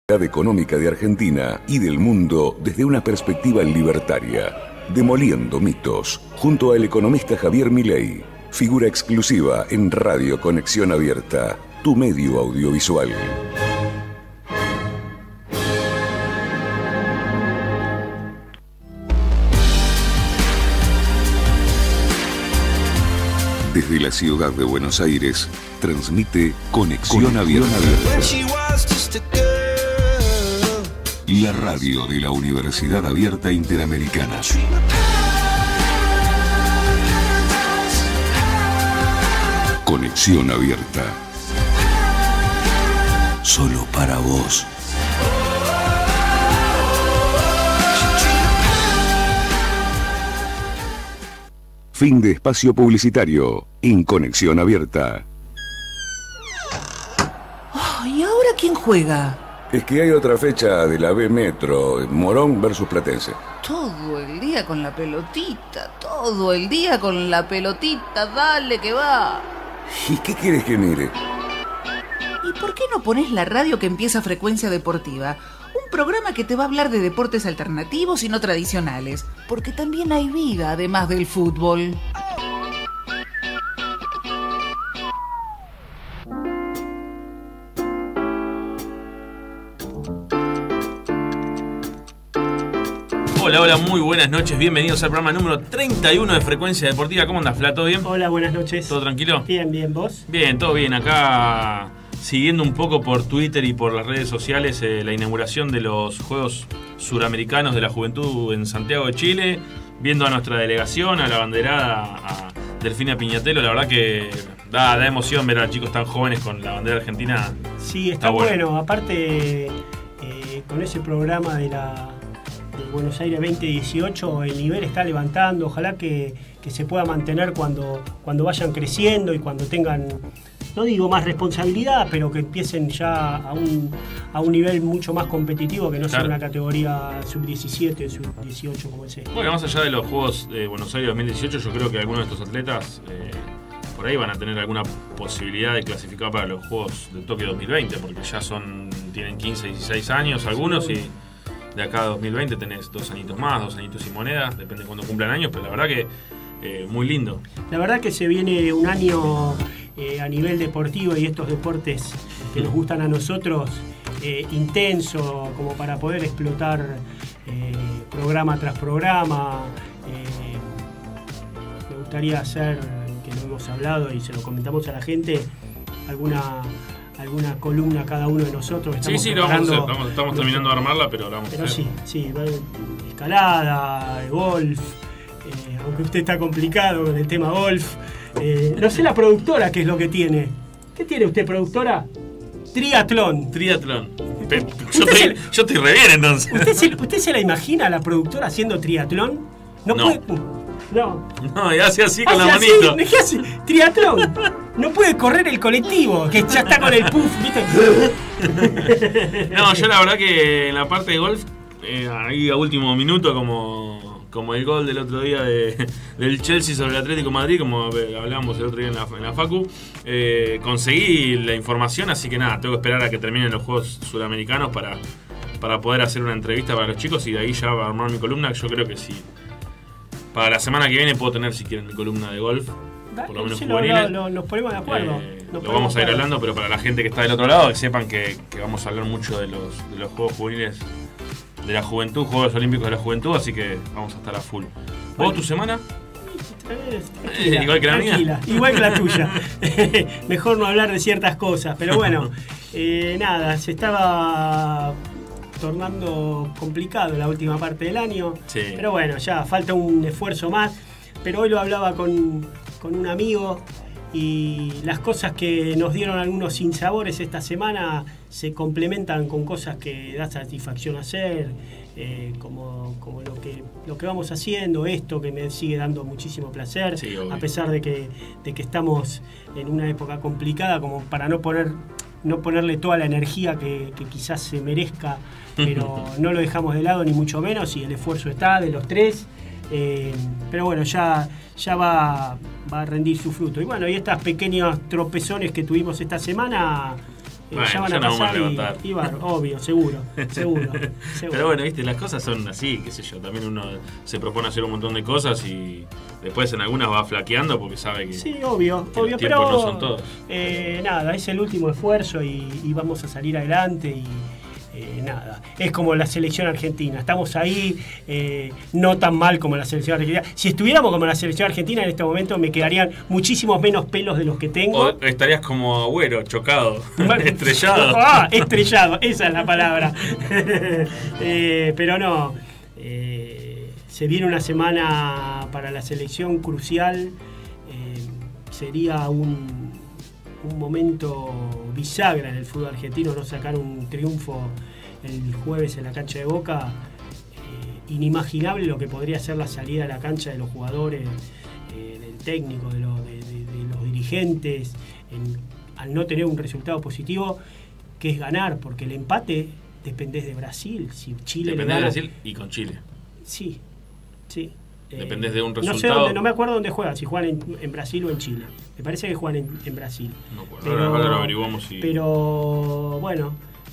Económica de Argentina y del mundo desde una perspectiva libertaria, demoliendo mitos, junto al economista Javier Milei, figura exclusiva en Radio Conexión Abierta, tu medio audiovisual. Desde la ciudad de Buenos Aires, transmite Conexión Abierta. La radio de la Universidad Abierta Interamericana. Conexión Abierta. Solo para vos. Fin de espacio publicitario en Conexión Abierta. Oh, ¿y ahora quién juega? Es que hay otra fecha de la B Metro, Morón versus Platense. Todo el día con la pelotita, todo el día con la pelotita, dale que va. ¿Y qué quieres que mire? ¿Y por qué no pones la radio que empieza Frecuencia Deportiva? Un programa que te va a hablar de deportes alternativos y no tradicionales, porque también hay vida además del fútbol. Hola, muy buenas noches, bienvenidos al programa número 31 de Frecuencia Deportiva. ¿Cómo andás, Fla? ¿Todo bien? Hola, buenas noches. ¿Todo tranquilo? Bien, ¿vos? Bien, todo bien. Acá siguiendo un poco por Twitter y por las redes sociales la inauguración de los Juegos Suramericanos de la Juventud en Santiago de Chile, viendo a nuestra delegación, a la banderada, a Delfina Piñatelo. La verdad que da emoción ver a chicos tan jóvenes con la bandera argentina. Sí, está bueno. Aparte, con ese programa de Buenos Aires 2018, el nivel está levantando. Ojalá que se pueda mantener cuando vayan creciendo y cuando tengan, no digo más responsabilidad, pero que empiecen ya a un nivel mucho más competitivo, que no sea una categoría sub-17, sub-18 como ese. Bueno, más allá de los Juegos de Buenos Aires 2018, yo creo que algunos de estos atletas por ahí van a tener alguna posibilidad de clasificar para los Juegos de Tokio 2020, porque ya tienen 15, 16 años algunos, y de acá a 2020 tenés 2 añitos más, 2 añitos y moneda, depende de cuándo cumplan años, pero la verdad que muy lindo. La verdad que se viene un año a nivel deportivo y estos deportes que nos gustan a nosotros, intenso, como para poder explotar programa tras programa. Me gustaría hacer, que lo hemos hablado y se lo comentamos a la gente, alguna columna cada uno de nosotros. Sí, lo vamos a hacer. Estamos terminando de armarla, pero la vamos a hacer. Sí, escalada, golf, aunque usted está complicado con el tema golf. No sé la productora qué es lo que tiene. ¿Qué tiene usted, productora? Triatlón. Yo estoy re bien, entonces. ¿Usted se la imagina, la productora, haciendo triatlón? No. Puede... No, y hace así con la manito. ¿Qué hace? Triatlón. No puede correr el colectivo, que ya está con el puff, ¿viste? No, yo la verdad que en la parte de golf, ahí a último minuto, como el gol del otro día del Chelsea sobre el Atlético de Madrid, como hablábamos el otro día en la Facu, conseguí la información, así que nada, tengo que esperar a que terminen los Juegos Sudamericanos para poder hacer una entrevista para los chicos y de ahí ya armar mi columna. Yo creo que sí. Para la semana que viene puedo tener, si quieren, mi columna de golf. Por lo menos juveniles. Nos ponemos de acuerdo. Lo vamos a ir hablando, pero para la gente que está del otro lado, que sepan que vamos a hablar mucho de los Juegos Juveniles de la Juventud, Juegos Olímpicos de la Juventud, así que vamos a estar a full. ¿Vos, tu semana? Igual que la mía. Igual que la tuya. Mejor no hablar de ciertas cosas, pero bueno, nada, se estaba tornando complicado la última parte del año, sí. Pero bueno, ya falta un esfuerzo más. Pero hoy lo hablaba con un amigo y las cosas que nos dieron algunos sinsabores esta semana se complementan con cosas que da satisfacción hacer, como lo que vamos haciendo, esto que me sigue dando muchísimo placer, sí, a pesar de que estamos en una época complicada, como para no ponerle toda la energía que quizás se merezca, pero no lo dejamos de lado ni mucho menos, y el esfuerzo está de los tres. Pero bueno, ya va a rendir su fruto. Y bueno, y estas pequeños tropezones que tuvimos esta semana ya van a pasar y obvio, seguro. Pero bueno, viste, las cosas son así, qué sé yo. También uno se propone hacer un montón de cosas y después en algunas va flaqueando porque sabe que, sí, obvio, pero no son todos. Nada, es el último esfuerzo y vamos a salir adelante y nada, es como la selección argentina, estamos ahí, no tan mal como la selección argentina. Si estuviéramos como la selección argentina en este momento me quedarían muchísimos menos pelos de los que tengo. O estarías como Agüero, chocado, estrellado. Estrellado, esa es la palabra. Pero no, se viene una semana para la selección crucial, sería un momento bisagra en el fútbol argentino, no sacar un triunfo el jueves en la cancha de Boca, inimaginable lo que podría ser la salida a la cancha de los jugadores, del técnico, de los dirigentes, al no tener un resultado positivo, que es ganar, porque el empate dependés de Brasil. Si Chile dependés de Brasil y con Chile. Sí. Dependés de un resultado. No sé no me acuerdo dónde juegan, si juegan en Brasil o en Chile. Me parece que juegan en Brasil. No acuerdo, ahora lo averiguamos. Pero bueno,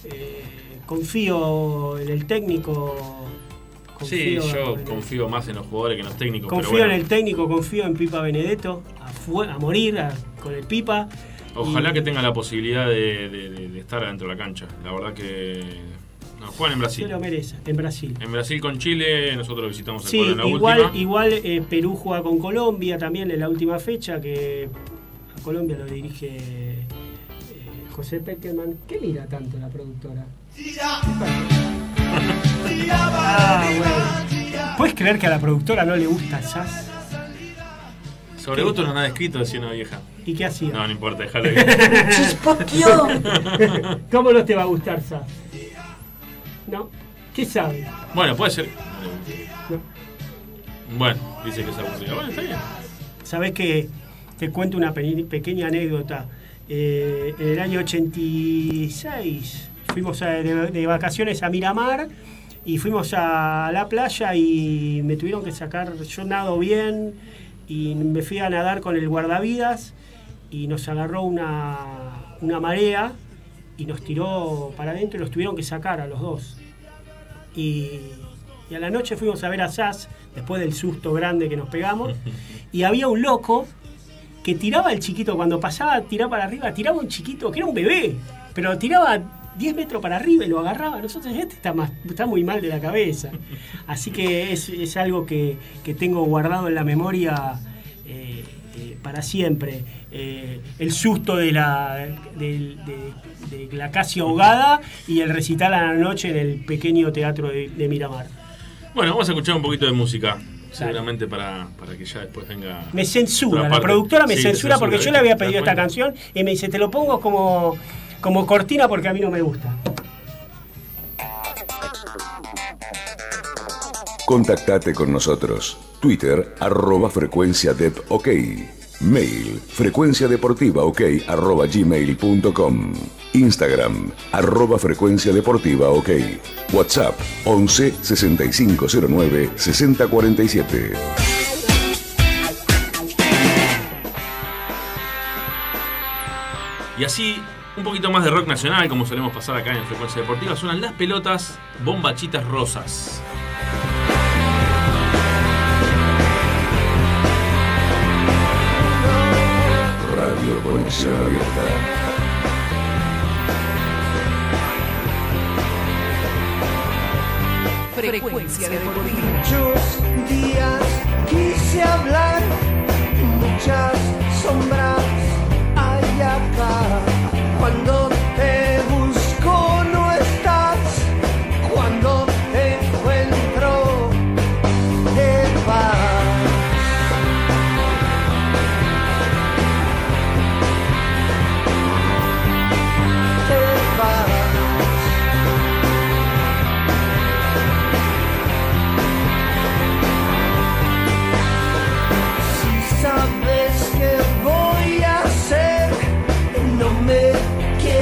confío en el técnico. Confío más en los jugadores que en los técnicos. Confío en el técnico, confío en Pipa Benedetto, a morir con el Pipa. Ojalá que tenga la posibilidad de estar adentro de la cancha. La verdad que juegan en Brasil. Se lo merece, en Brasil. En Brasil con Chile, nosotros visitamos el Ecuador en la última. Igual Perú juega con Colombia también en la última fecha, que a Colombia lo dirige José Peckerman. ¿Qué mira tanto la productora? Bueno. ¿Puedes creer que a la productora no le gusta el SAS? Sobre gusto no nada escrito, decía una vieja. ¿Y qué hacía? No importa, déjalo. ¿Cómo no te va a gustar SAS? ¿No? ¿Qué sabe? Bueno, puede ser. No. Bueno, dice que es aburrida. Bueno, está bien. ¿Sabés que te cuento una pequeña anécdota? En el año 86 fuimos de vacaciones a Miramar y fuimos a la playa y me tuvieron que sacar, yo nado bien y me fui a nadar con el guardavidas y nos agarró una marea y nos tiró para adentro y los tuvieron que sacar a los dos. Y a la noche fuimos a ver a SAS, después del susto grande que nos pegamos, y había un loco que tiraba al chiquito, cuando pasaba, tiraba para arriba, tiraba un chiquito, que era un bebé, pero lo tiraba 10 metros para arriba y lo agarraba. Nosotros, está muy mal de la cabeza. Así que es algo que tengo guardado en la memoria para siempre. El susto de la casi ahogada y el recital a la noche en el pequeño teatro de Miramar. Bueno, vamos a escuchar un poquito de música. Seguramente para que ya después venga. Me censura, la productora me censura porque yo le había pedido esta canción y me dice, te lo pongo como cortina porque a mí no me gusta. Contactate con nosotros. Twitter, @frecuenciadepok. Mail, frecuenciadeportivaok@gmail.com. Instagram, @frecuenciadeportivaok. WhatsApp, 11 6509 6047. Y así, un poquito más de rock nacional, como solemos pasar acá en Frecuencia Deportiva, suenan Las Pelotas, Bombachitas Rosas. Radio Conexión Abierta. Frecuencia Deportiva. Muchos días quise hablar, muchas sombras hay acá. Cuando te busco no estás, cuando te encuentro te vas. Sabes qué voy a hacer, no me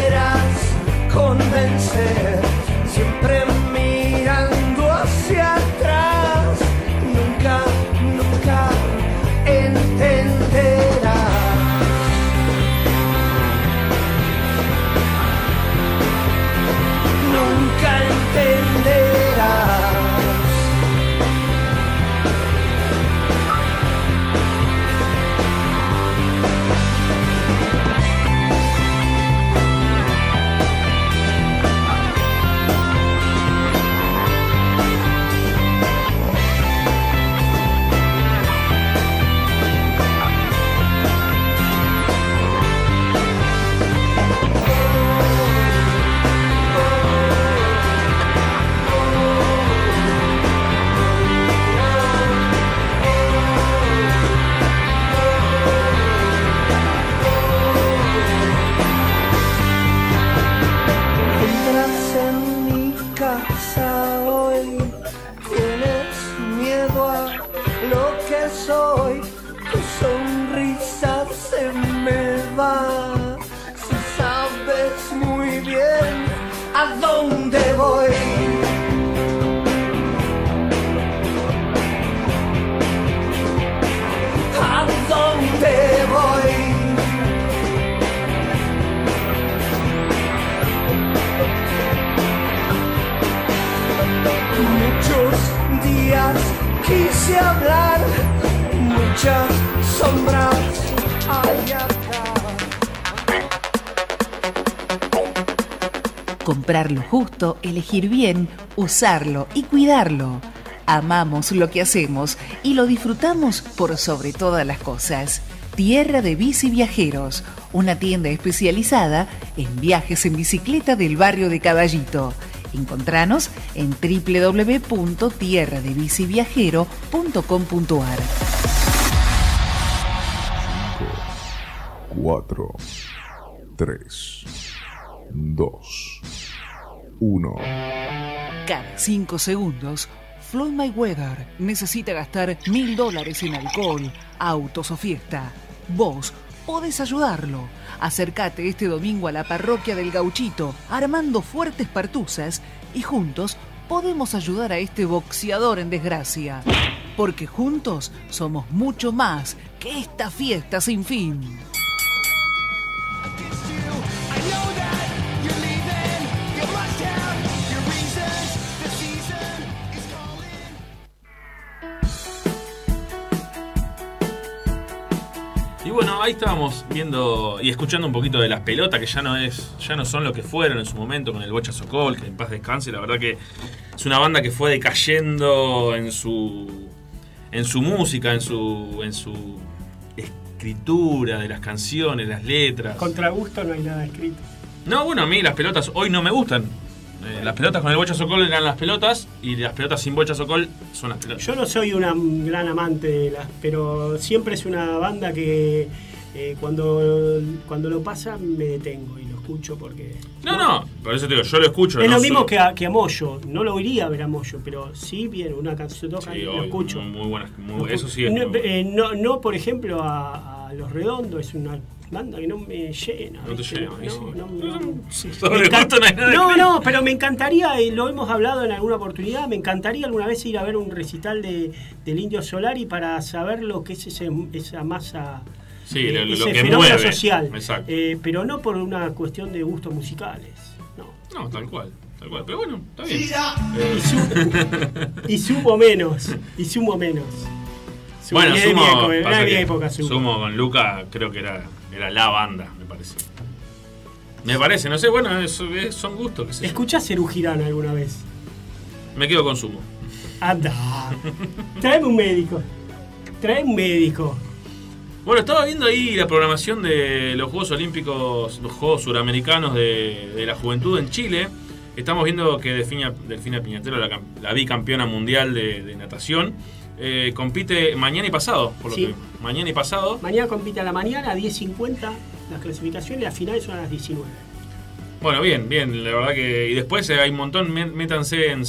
pasa hoy? ¿Tienes miedo a lo que soy? Tu sonrisa se me va. Si sabes muy bien a dónde voy. ¿A dónde voy? Muchos días quise hablar, muchas sombras hay acá. Comprar lo justo, elegir bien, usarlo y cuidarlo. Amamos lo que hacemos y lo disfrutamos por sobre todas las cosas. Tierra de Bici Viajeros, una tienda especializada en viajes en bicicleta del barrio de Caballito. Encontranos en www.tierradebiciviajero.com.ar. 5, 4, 3, 2, 1. Cada 5 segundos, Floyd Mayweather necesita gastar $1.000 en alcohol, autos o fiesta. Vos podés ayudarlo. Acércate este domingo a la parroquia del Gauchito, Armando Fuertes Partuzas, y juntos podemos ayudar a este boxeador en desgracia. Porque juntos somos mucho más que esta fiesta sin fin. Y bueno, ahí estábamos viendo y escuchando un poquito de Las Pelotas, que ya no son lo que fueron en su momento con el Bocha Sokol, que en paz descanse. La verdad que es una banda que fue decayendo en su música, en su escritura de las canciones, las letras. Contra gusto no hay nada escrito. No, bueno, a mí Las Pelotas hoy no me gustan. Las Pelotas con el Bocha Sokol eran Las Pelotas, y Las Pelotas sin Bocha Sokol son Las Pelotas. Yo no soy una gran amante de las, pero siempre es una banda que cuando lo pasa me detengo y lo escucho porque... No, por eso te digo, yo lo escucho. Es no lo mismo soy... que a Moyo, no lo iría a ver a Moyo, pero sí bien, una canción toca Sí, y lo escucho. Muy buenas, eso sí es no, muy bueno. no, por ejemplo, a Los Redondos, es una banda que no me llena. No te ¿viste? llena, ahí sí. Me encanta- no, pero me encantaría, lo hemos hablado en alguna oportunidad, me encantaría alguna vez ir a ver un recital del Indio Solari para saber lo que es esa masa, Sí, lo ese que fenómeno mueve. social. Exacto. Pero no por una cuestión de gustos musicales. No, tal cual. Pero bueno, está bien. Y sumo menos. Bueno, Era Sumo, mi pasa que época, Sumo. Sumo con Luca creo que era la banda, me parece. Me parece, no sé, bueno, son gustos. Qué sé yo. ¿Escuchás Serú Girán alguna vez? Me quedo con Sumo. Anda. Traeme un médico. Bueno, estaba viendo ahí la programación de los Juegos Olímpicos, los Juegos Suramericanos de la Juventud en Chile. Estamos viendo que Delfina Piñatero, la bicampeona mundial de natación, compite mañana y pasado, por lo Sí. que mañana y pasado. Mañana compite a la mañana a 10:50 las clasificaciones y las finales son a las 19. Bueno, bien, la verdad que... Y después hay un montón, métanse en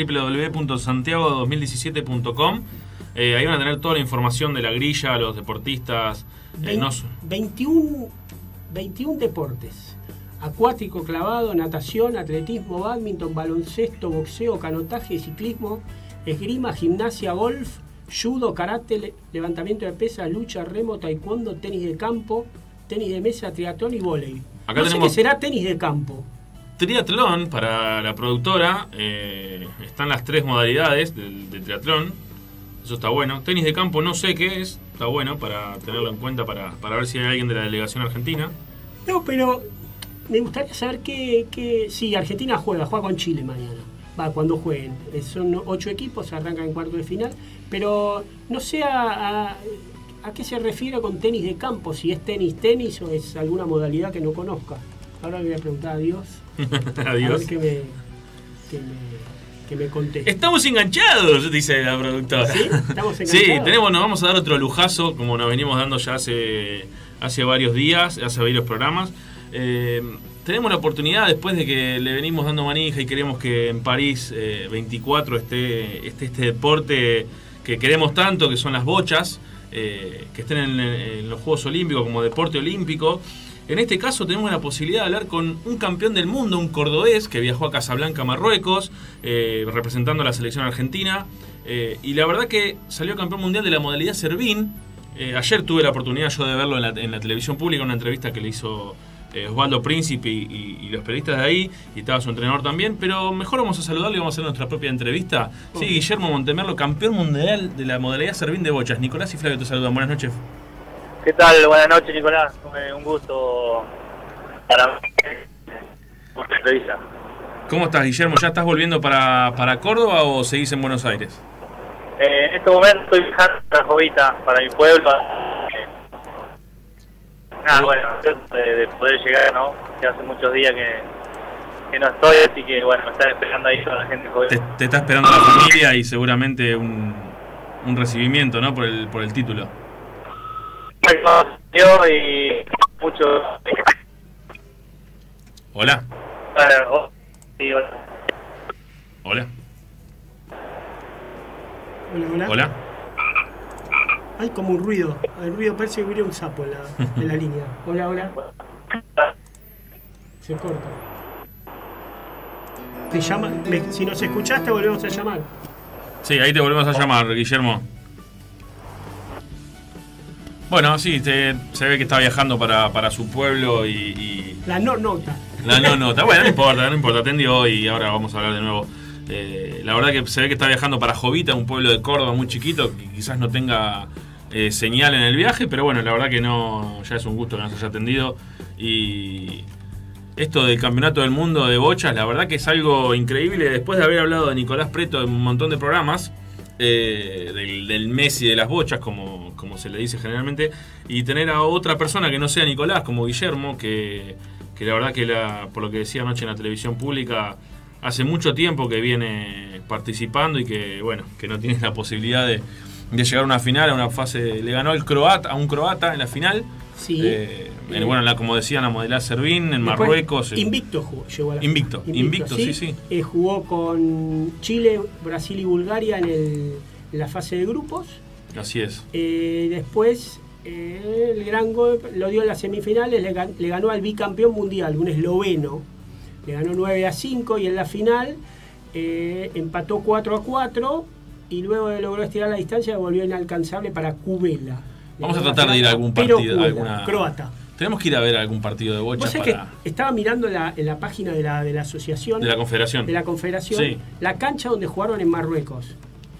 www.santiago2017.com. Ahí van a tener toda la información de la grilla, los deportistas. 21 deportes: acuático, clavado, natación, atletismo, bádminton, baloncesto, boxeo, canotaje, ciclismo, esgrima, gimnasia, golf, judo, karate, levantamiento de pesas, lucha, remo, taekwondo, tenis de campo, tenis de mesa, triatlón y vóley. Acá no sé tenemos qué será tenis de campo. triatlón para la productora. Están las 3 modalidades del triatlón. Eso está bueno. Tenis de campo no sé qué es. Está bueno para tenerlo en cuenta para ver si hay alguien de la delegación argentina. No, pero me gustaría saber qué... Sí, Argentina juega con Chile mañana. Cuando jueguen. Son 8 equipos, se arrancan en cuarto de final. Pero no sé a qué se refiere con tenis de campo. Si es tenis o es alguna modalidad que no conozca. Ahora le voy a preguntar a Dios. Adiós. A ver que me conteste. Estamos enganchados, dice la productora. ¿Sí? ¿Estamos enganchados? Sí, nos vamos a dar otro lujazo, como nos venimos dando ya hace varios días, hace varios programas. tenemos la oportunidad, después de que le venimos dando manija y queremos que en París 24 esté este deporte que queremos tanto, que son las bochas, que estén en los Juegos Olímpicos como deporte olímpico. En este caso tenemos la posibilidad de hablar con un campeón del mundo, un cordobés que viajó a Casablanca, Marruecos, representando a la selección argentina, y la verdad que salió campeón mundial de la modalidad servín. Ayer tuve la oportunidad yo de verlo en la televisión pública, una entrevista que le hizo Osvaldo Príncipe y los periodistas de ahí, y estaba su entrenador también, pero mejor vamos a saludarlo y vamos a hacer nuestra propia entrevista. Sí, Guillermo Montemerlo, campeón mundial de la modalidad servín de bochas. Nicolás y Flavio te saludan, buenas noches. ¿Qué tal? Buenas noches, Nicolás. Un gusto para mí por la entrevista. ¿Cómo estás, Guillermo? ¿Ya estás volviendo para Córdoba o seguís en Buenos Aires? En este momento estoy viajando a Jovita, para mi pueblo. Bueno, de poder llegar, ¿no? Que hace muchos días que no estoy, así que bueno, me están esperando ahí toda la gente de Jovita. Te está esperando la familia y seguramente un recibimiento, ¿no? Por el título. Yo y mucho. Hola. Sí, hola. Hola. Hola. Hola. Hay como un ruido. El ruido parece que hubiera un sapo en la línea. Hola. Se corta. Te llama. Si nos escuchaste, volvemos a llamar. Sí, ahí te volvemos a llamar, Guillermo. Bueno, sí, se ve que está viajando para su pueblo y... La no nota. Bueno, no importa, atendió y ahora vamos a hablar de nuevo. La verdad que se ve que está viajando para Jovita, un pueblo de Córdoba muy chiquito, que quizás no tenga señal en el viaje, pero bueno, la verdad que no, ya es un gusto que nos haya atendido. Y esto del campeonato del mundo de bochas, la verdad que es algo increíble. Después de haber hablado de Nicolás Preto en un montón de programas, del Messi de las bochas, como se le dice generalmente, y tener a otra persona que no sea Nicolás, como Guillermo, que la verdad que por lo que decía anoche en la televisión pública, hace mucho tiempo que viene participando y que bueno, que no tiene la posibilidad de llegar a una final, a una fase. Le ganó a un croata en la final. Sí. Como decía, en la modalidad servín, en después, Marruecos. Invicto llegó a la Invicto, sí. Jugó con Chile, Brasil y Bulgaria en la fase de grupos. Así es. Después el gran gol lo dio en las semifinales, le ganó al bicampeón mundial, un esloveno. Le ganó 9-5 y en la final empató 4-4 y luego logró estirar la distancia y volvió inalcanzable para Kubela. Vamos a tratar de ir a algún partido, croata. Tenemos que ir a ver algún partido de bochas. Que estaba mirando en la página de la asociación. De la Confederación. Sí. La cancha donde jugaron en Marruecos.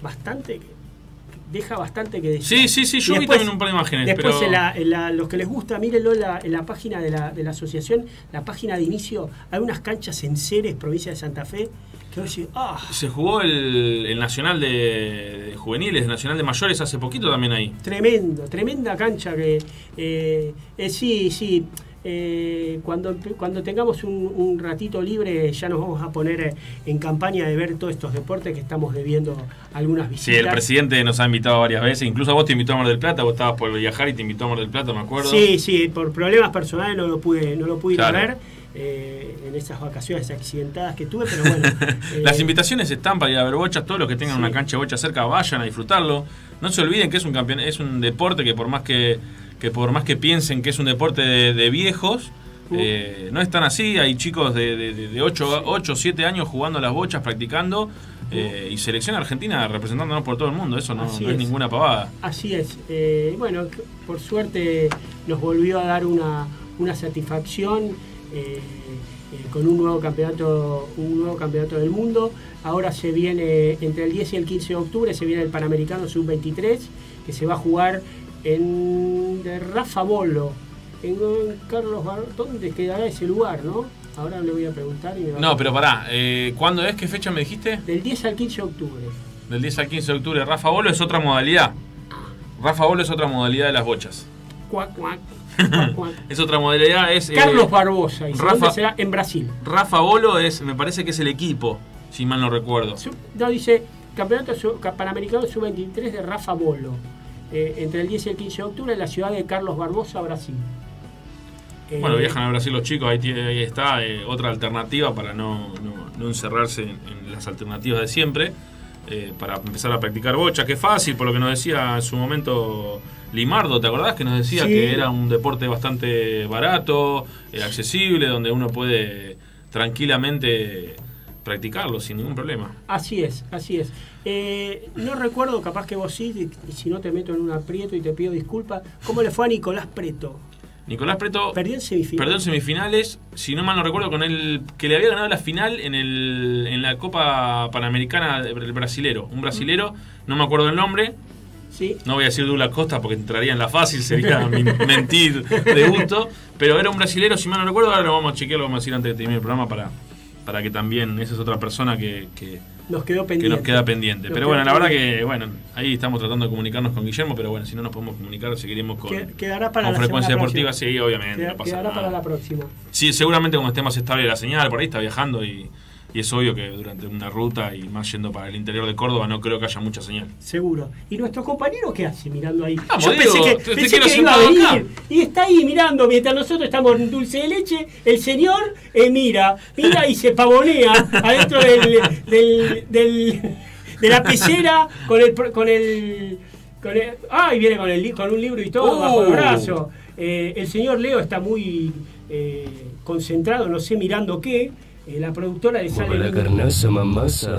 Deja bastante que decir. Sí, yo vi también un par de imágenes. Después, pero... los que les gusta, mírenlo en la página de la asociación, la página de inicio, hay unas canchas en Ceres, provincia de Santa Fe, que voy a decir, Se jugó el Nacional de Juveniles, el Nacional de Mayores hace poquito también ahí. Tremenda cancha que sí. Cuando tengamos un ratito libre ya nos vamos a poner en campaña de ver todos estos deportes que estamos debiendo algunas visitas. Sí, el presidente nos ha invitado varias veces, incluso a vos te invitó a Mar del Plata, vos estabas por viajar y te invitó a Mar del Plata, me acuerdo. Sí, por problemas personales no lo pude ir a ver en esas vacaciones accidentadas que tuve, pero bueno. Las invitaciones están para ir a ver bochas, todos los que tengan una cancha de bocha cerca vayan a disfrutarlo. No se olviden que es un deporte que por más que piensen que es un deporte de viejos, no es tan así. Hay chicos de 8 o 7 años jugando a las bochas, practicando, y selección argentina representándonos por todo el mundo. Eso no es ninguna pavada. Así es. Bueno, por suerte nos volvió a dar una satisfacción con un nuevo campeonato del mundo. Ahora se viene, entre el 10 y el 15 de octubre, se viene el Panamericano Sub-23, que se va a jugar de Rafa Bolo, en Carlos Barros. ¿Dónde quedará ese lugar, no? Ahora le voy a preguntar. Pero pará, ¿cuándo es? ¿Qué fecha me dijiste? Del 10 al 15 de octubre. Del 10 al 15 de octubre. Rafa Bolo es otra modalidad. Rafa Bolo es otra modalidad de las bochas. Cuac. Es otra modalidad. Es Carlos Barbosa. ¿Y dónde será? En Brasil. Rafa Bolo me parece que es el equipo, si mal no recuerdo. Dice Campeonato Panamericano Sub-23 de Rafa Bolo. Entre el 10 y el 15 de octubre en la ciudad de Carlos Barbosa, Brasil. Bueno, viajan a Brasil los chicos, ahí está otra alternativa para no encerrarse en las alternativas de siempre, para empezar a practicar bocha, que es fácil, por lo que nos decía en su momento Limardo, ¿te acordás? Que nos decía Sí. que era un deporte bastante barato, accesible, donde uno puede tranquilamente practicarlo sin ningún problema. Así es. No recuerdo, capaz que vos sí, y si no te meto en un aprieto y te pido disculpas, ¿cómo le fue a Nicolás Preto? Nicolás Preto Perdió en semifinales, si no mal no recuerdo, con el que le había ganado la final en la Copa Panamericana del brasilero. Un brasilero, no me acuerdo el nombre. Sí. No voy a decir Douglas Costa porque entraría en la fácil, sería mentir de gusto. Pero era un brasilero, si mal no recuerdo. Ahora lo vamos a chequear, lo vamos a decir antes de terminar el programa para que también esa es otra persona que nos quedó pendiente. queda pendiente. Pero bueno, la verdad que ahí estamos tratando de comunicarnos con Guillermo, pero bueno, si no nos podemos comunicar, seguiremos con Frecuencia Deportiva, sí, obviamente. No pasa quedará nada. para la próxima. Sí, seguramente cuando esté más estable la señal, por ahí está viajando y es obvio que durante una ruta y más yendo para el interior de Córdoba no creo que haya mucha señal. Seguro. ¿Y nuestro compañero qué hace mirando ahí? Vamos, Yo Diego, pensé que iba a venir. Y está ahí mirando, mientras nosotros estamos en dulce de leche, el señor mira y se pavonea adentro de la pecera y viene con un libro y todo bajo el brazo. El señor Leo está muy concentrado, no sé mirando qué. La productora le sale la carnaza mamasa.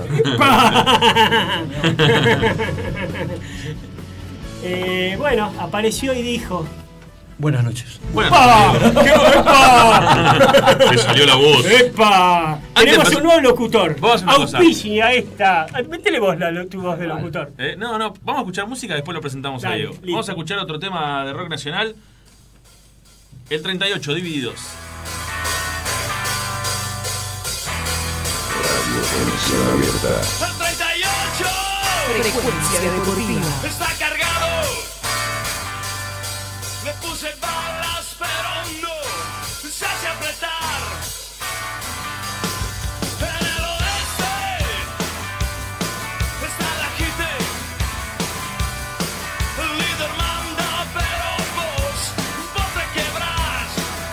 Bueno, apareció y dijo: buenas noches. ¡Epa! Te salió la voz. ¡Epa! Tenemos un nuevo locutor. Vamos a hacer una cosa. Auspicia esta. Métele vos tu voz de locutor. No, vamos a escuchar música, después lo presentamos a Dale, Diego. listo. Vamos a escuchar otro tema de rock nacional. El 38, Divididos. Radio Conexión Abierta. El 38. Frecuencia Deportiva. Está cargado. Le puse balas, pero no se hace apretar. En el oeste está la gente. El líder manda, pero vos te quebrás.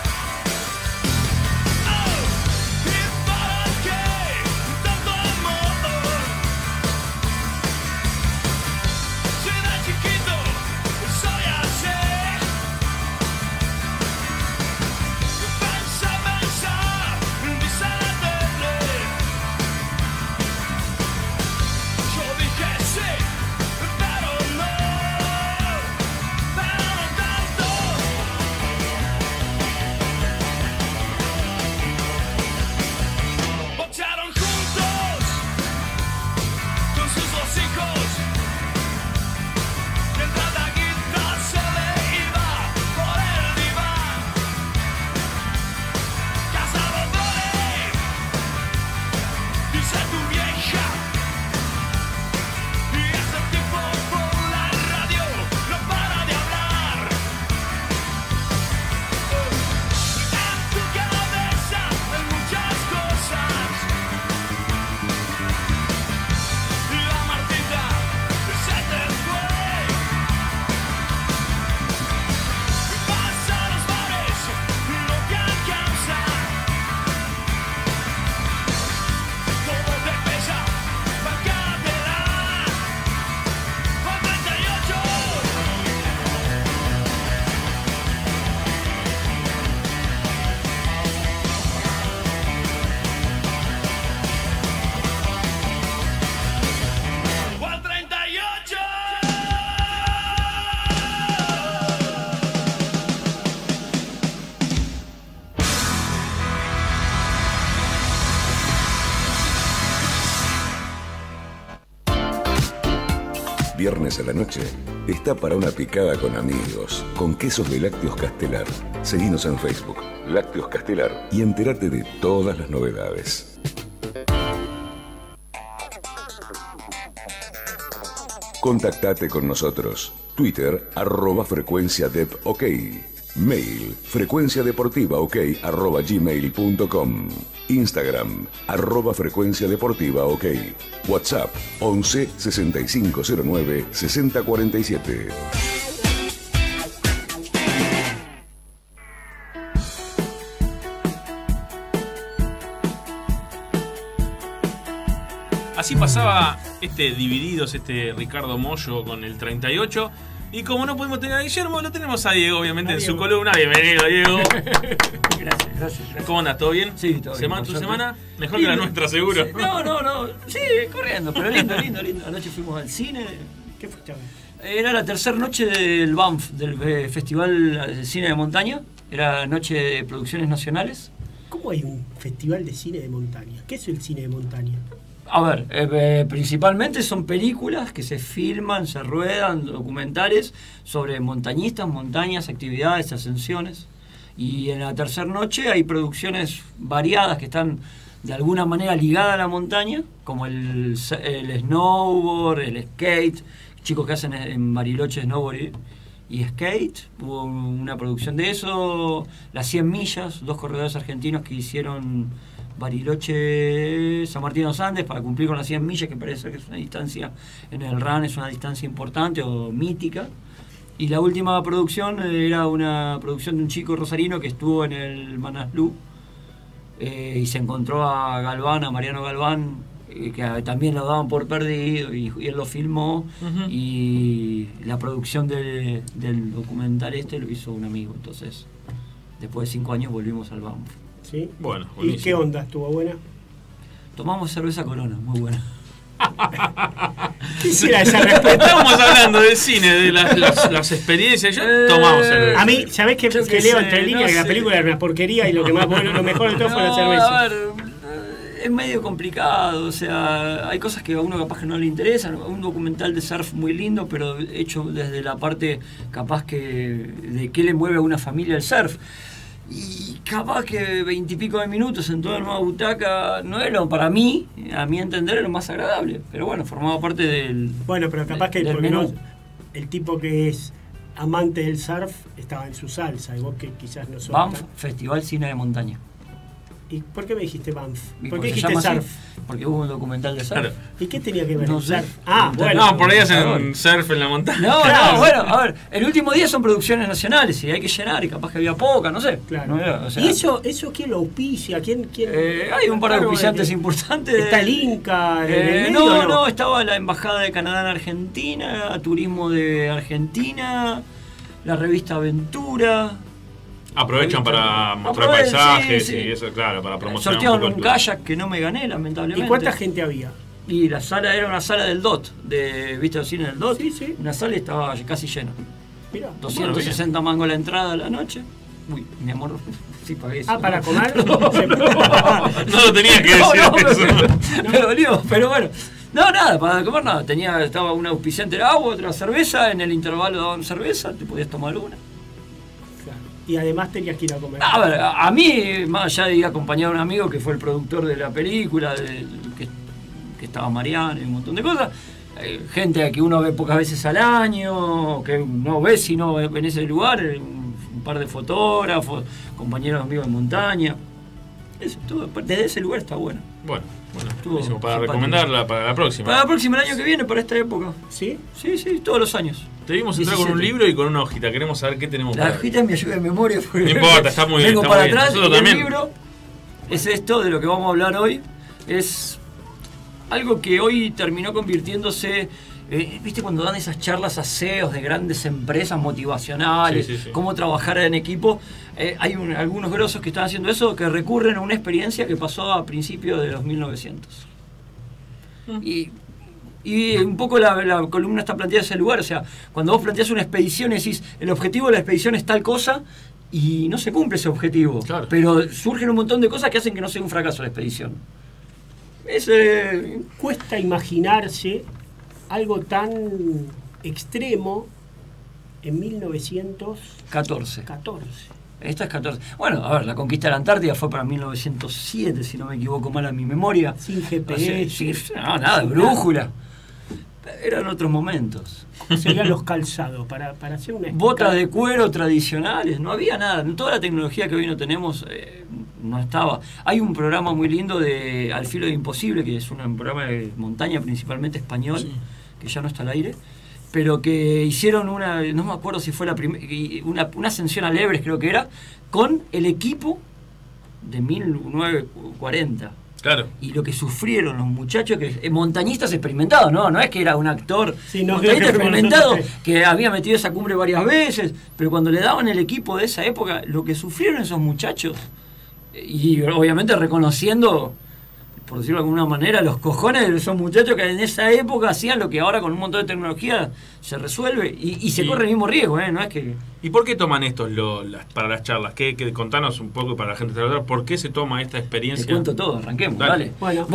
Oh, ¿y para qué tanto amor? Si de chiquito soy así. Pensar, dice la tele. Yo dije sí, pero no tanto. Boxearon juntos con sus dos hijos. Mientras la guita se le iba por el diván. Casado dice tu vieja. Y ese tipo por la radio no para de hablar. En tu cabeza hay muchas cosas. Y la Martita se te fue. Vas a los bares, no te alcanza. Todo te pesa, pagátela. Con 38. O al 38. Viernes a la noche está para una picada con amigos, con quesos de Lácteos Castelar. Seguinos en Facebook, Lácteos Castelar, y entérate de todas las novedades. Contactate con nosotros. Twitter, @frecuenciadepok. Mail, frecuenciadeportivaok@gmail.com. Instagram, @frecuenciadeportivaok. WhatsApp, 11 6509 6047. Así pasaba Divididos, Ricardo Mollo con el 38. Y como no pudimos tener a Guillermo, lo tenemos a Diego, obviamente, en su columna. Bienvenido, Diego. Gracias. ¿Cómo andas? ¿Todo bien? Sí, todo bien. ¿Tu semana? Mejor que la nuestra, seguro. Sí, no. Sí, corriendo, pero lindo. Anoche fuimos al cine. ¿Qué fuiste a ver? Era la tercera noche del BAMF, del Festival de Cine de Montaña. Era noche de producciones nacionales. ¿Cómo hay un festival de cine de montaña? ¿Qué es el cine de montaña? A ver, principalmente son películas que se filman, se ruedan, documentales sobre montañistas, montañas, actividades, ascensiones. Y en la tercera noche hay producciones variadas que están de alguna manera ligadas a la montaña, como el snowboard, el skate, chicos que hacen en Bariloche snowboard y skate. Hubo una producción de eso, las 100 millas, 2 corredores argentinos que hicieron Bariloche, San Martín de los Andes para cumplir con las 100 millas, que parece que es una distancia en el run, es una distancia importante o mítica. Y la última producción era una producción de un chico rosarino que estuvo en el Manaslu y se encontró a Mariano Galván, que también lo daban por perdido, y él lo filmó. Y la producción del documental lo hizo un amigo. Entonces, después de 5 años volvimos al BAMF. ¿Sí? Bueno, ¿Y buenísimo. qué onda? ¿Estuvo buena? Tomamos cerveza Corona, muy buena. Quisiera esa respuesta. Estábamos hablando del cine, de las experiencias. Tomamos cerveza. A mí, ¿sabés qué leo entre líneas? Que la película era una porquería y lo mejor de todo fue la cerveza. A ver, es medio complicado, o sea, hay cosas que a uno capaz que no le interesan. Un documental de surf muy lindo, pero hecho desde la parte capaz que de qué le mueve a una familia el surf. Y capaz que 20 y pico de minutos en toda una butaca no era para mí, a mi entender, lo más agradable. Pero bueno, formaba parte del. Bueno, pero capaz que del menú. El tipo que es amante del surf estaba en su salsa, y vos que quizás no sos. BAMF, Festival Cine de Montaña. ¿Y por qué me dijiste BAMF? ¿Y ¿Por qué se dijiste llama así? surf? Porque hubo un documental de surf. Claro. ¿Y qué tenía que ver No el sé. surf? Ah, bueno. No, por ahí hacen surf en la montaña. No, Claro. no, bueno, a ver, el último día son producciones nacionales y hay que llenar y capaz que había poca, no sé. Claro. No era, o sea, ¿Y eso quién lo auspicia? ¿Quién hay un par de Claro, auspiciantes importantes. ¿Está el Inca? ¿En el medio, no, estaba la Embajada de Canadá en Argentina, Turismo de Argentina, la revista Aventura. Aprovechan para mostrar Aprovechen, paisajes sí. y eso, claro, para promocionar Sortearon un un poco el club. kayak que no me gané, lamentablemente. ¿Y cuánta gente había? Y la sala era una sala del DOT, ¿viste los cines del DOT? Sí, sí. Una sala y estaba casi llena. Mirá. 260 mangos la entrada a la noche. Uy, mi amor, sí pagué eso. Ah, ¿para comer? No lo tenía que decir eso. Me dolió, pero bueno. No, nada, para comer nada. Estaba un auspiciante de agua, otra cerveza, en el intervalo daban cerveza, te podías tomar una. Claro. Y además tenías que ir a comer. A ver, a mí, más allá de ir a acompañar a un amigo que fue el productor de la película, que estaba Mariano y un montón de cosas, gente que uno ve pocas veces al año, que no ve sino en ese lugar, un par de fotógrafos, compañeros amigos de montaña. Eso, desde ese lugar está bueno. Bueno, Estuvo buenísimo, para simpático. recomendarla para la próxima. Para la próxima, el año que viene, para esta época. ¿Sí? Sí, todos los años. Te vimos entrar con un 17. libro y con una hojita. Queremos saber qué tenemos La para hojita es mi ayuda de memoria. No importa, está muy bien, Vengo está para muy bien. atrás y Nosotros el también. libro es esto de lo que vamos a hablar hoy. Es algo que hoy terminó convirtiéndose... ¿Viste cuando dan esas charlas a CEOs de grandes empresas motivacionales? Sí. Cómo trabajar en equipo. Hay algunos grosos que están haciendo eso, que recurren a una experiencia que pasó a principios de los 1900. Y un poco la columna está planteada en ese lugar. O sea, cuando vos planteás una expedición y decís, el objetivo de la expedición es tal cosa, y no se cumple ese objetivo. Claro. Pero surgen un montón de cosas que hacen que no sea un fracaso la expedición. Cuesta imaginarse algo tan extremo en 1914. 14. Esta es 14. Bueno, a ver, la conquista de la Antártida fue para 1907, si no me equivoco mal a mi memoria. Sin GPS. No, nada, brújula. Eran otros momentos. ¿Cómo serían los calzados para hacer una Botas de cuero tradicionales, no había nada. Toda la tecnología que hoy no tenemos no estaba. Hay un programa muy lindo de Al filo de Imposible, que es un programa de montaña principalmente español, sí, que ya no está al aire, pero que hicieron no me acuerdo si fue una ascensión al Everest, creo que era, con el equipo de 1940. Claro. Y lo que sufrieron los muchachos, que montañistas experimentados, no es que era un actor montañista experimentado que había metido esa cumbre varias veces, pero cuando le daban el equipo de esa época, lo que sufrieron esos muchachos, y obviamente reconociendo, por decirlo de alguna manera, los cojones de esos muchachos que en esa época hacían lo que ahora con un montón de tecnología se resuelve y se corre el mismo riesgo, no es que... ¿Y por qué toman estos para las charlas? Contanos un poco para la gente de ¿por qué se toma esta experiencia? Te cuento todo, arranquemos, dale. Bueno,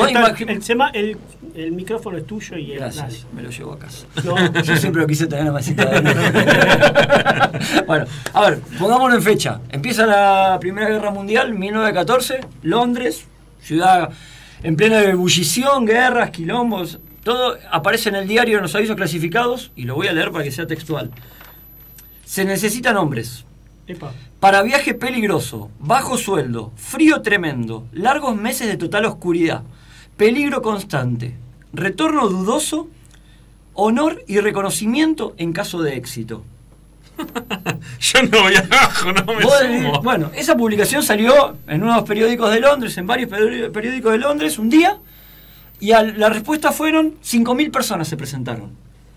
el micrófono es tuyo y gracias, me lo llevo a casa. No. Yo siempre lo quise tener en la masita de Bueno, a ver, pongámonos en fecha. Empieza la Primera Guerra Mundial, 1914, Londres, ciudad en plena ebullición, guerras, quilombos, todo aparece en el diario en los avisos clasificados, y lo voy a leer para que sea textual. Se necesitan hombres para viaje peligroso, bajo sueldo, frío tremendo, largos meses de total oscuridad, peligro constante, retorno dudoso, honor y reconocimiento en caso de éxito. Yo no viajo, no me sumo. Bueno, esa publicación salió en unos periódicos de Londres, en varios periódicos de Londres, un día, y la respuesta fueron 5.000 personas se presentaron.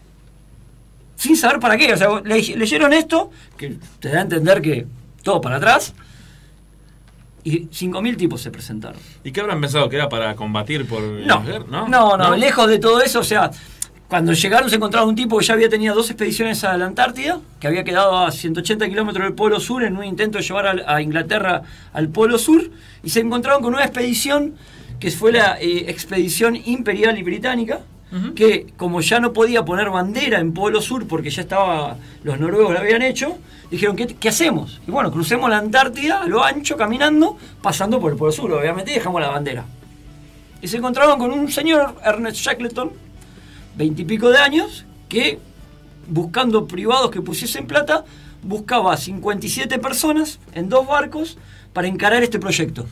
Sin saber para qué, o sea, leyeron esto, que te da a entender que todo para atrás, y 5.000 tipos se presentaron. ¿Y qué habrán pensado que era para combatir por No, lejos de todo eso, o sea, cuando llegaron se encontraron un tipo que ya había tenido 2 expediciones a la Antártida, que había quedado a 180 kilómetros del Polo Sur en un intento de llevar a Inglaterra al Polo Sur, y se encontraron con una expedición que fue la expedición imperial y británica, que como ya no podía poner bandera en Polo Sur porque ya estaba, los noruegos lo habían hecho, dijeron, ¿qué hacemos? Y bueno, crucemos la Antártida a lo ancho, caminando, pasando por el Polo Sur, obviamente, y dejamos la bandera. Y se encontraron con un señor, Ernest Shackleton, 20 y pico de años, que buscando privados que pusiesen plata, buscaba 57 personas en 2 barcos para encarar este proyecto.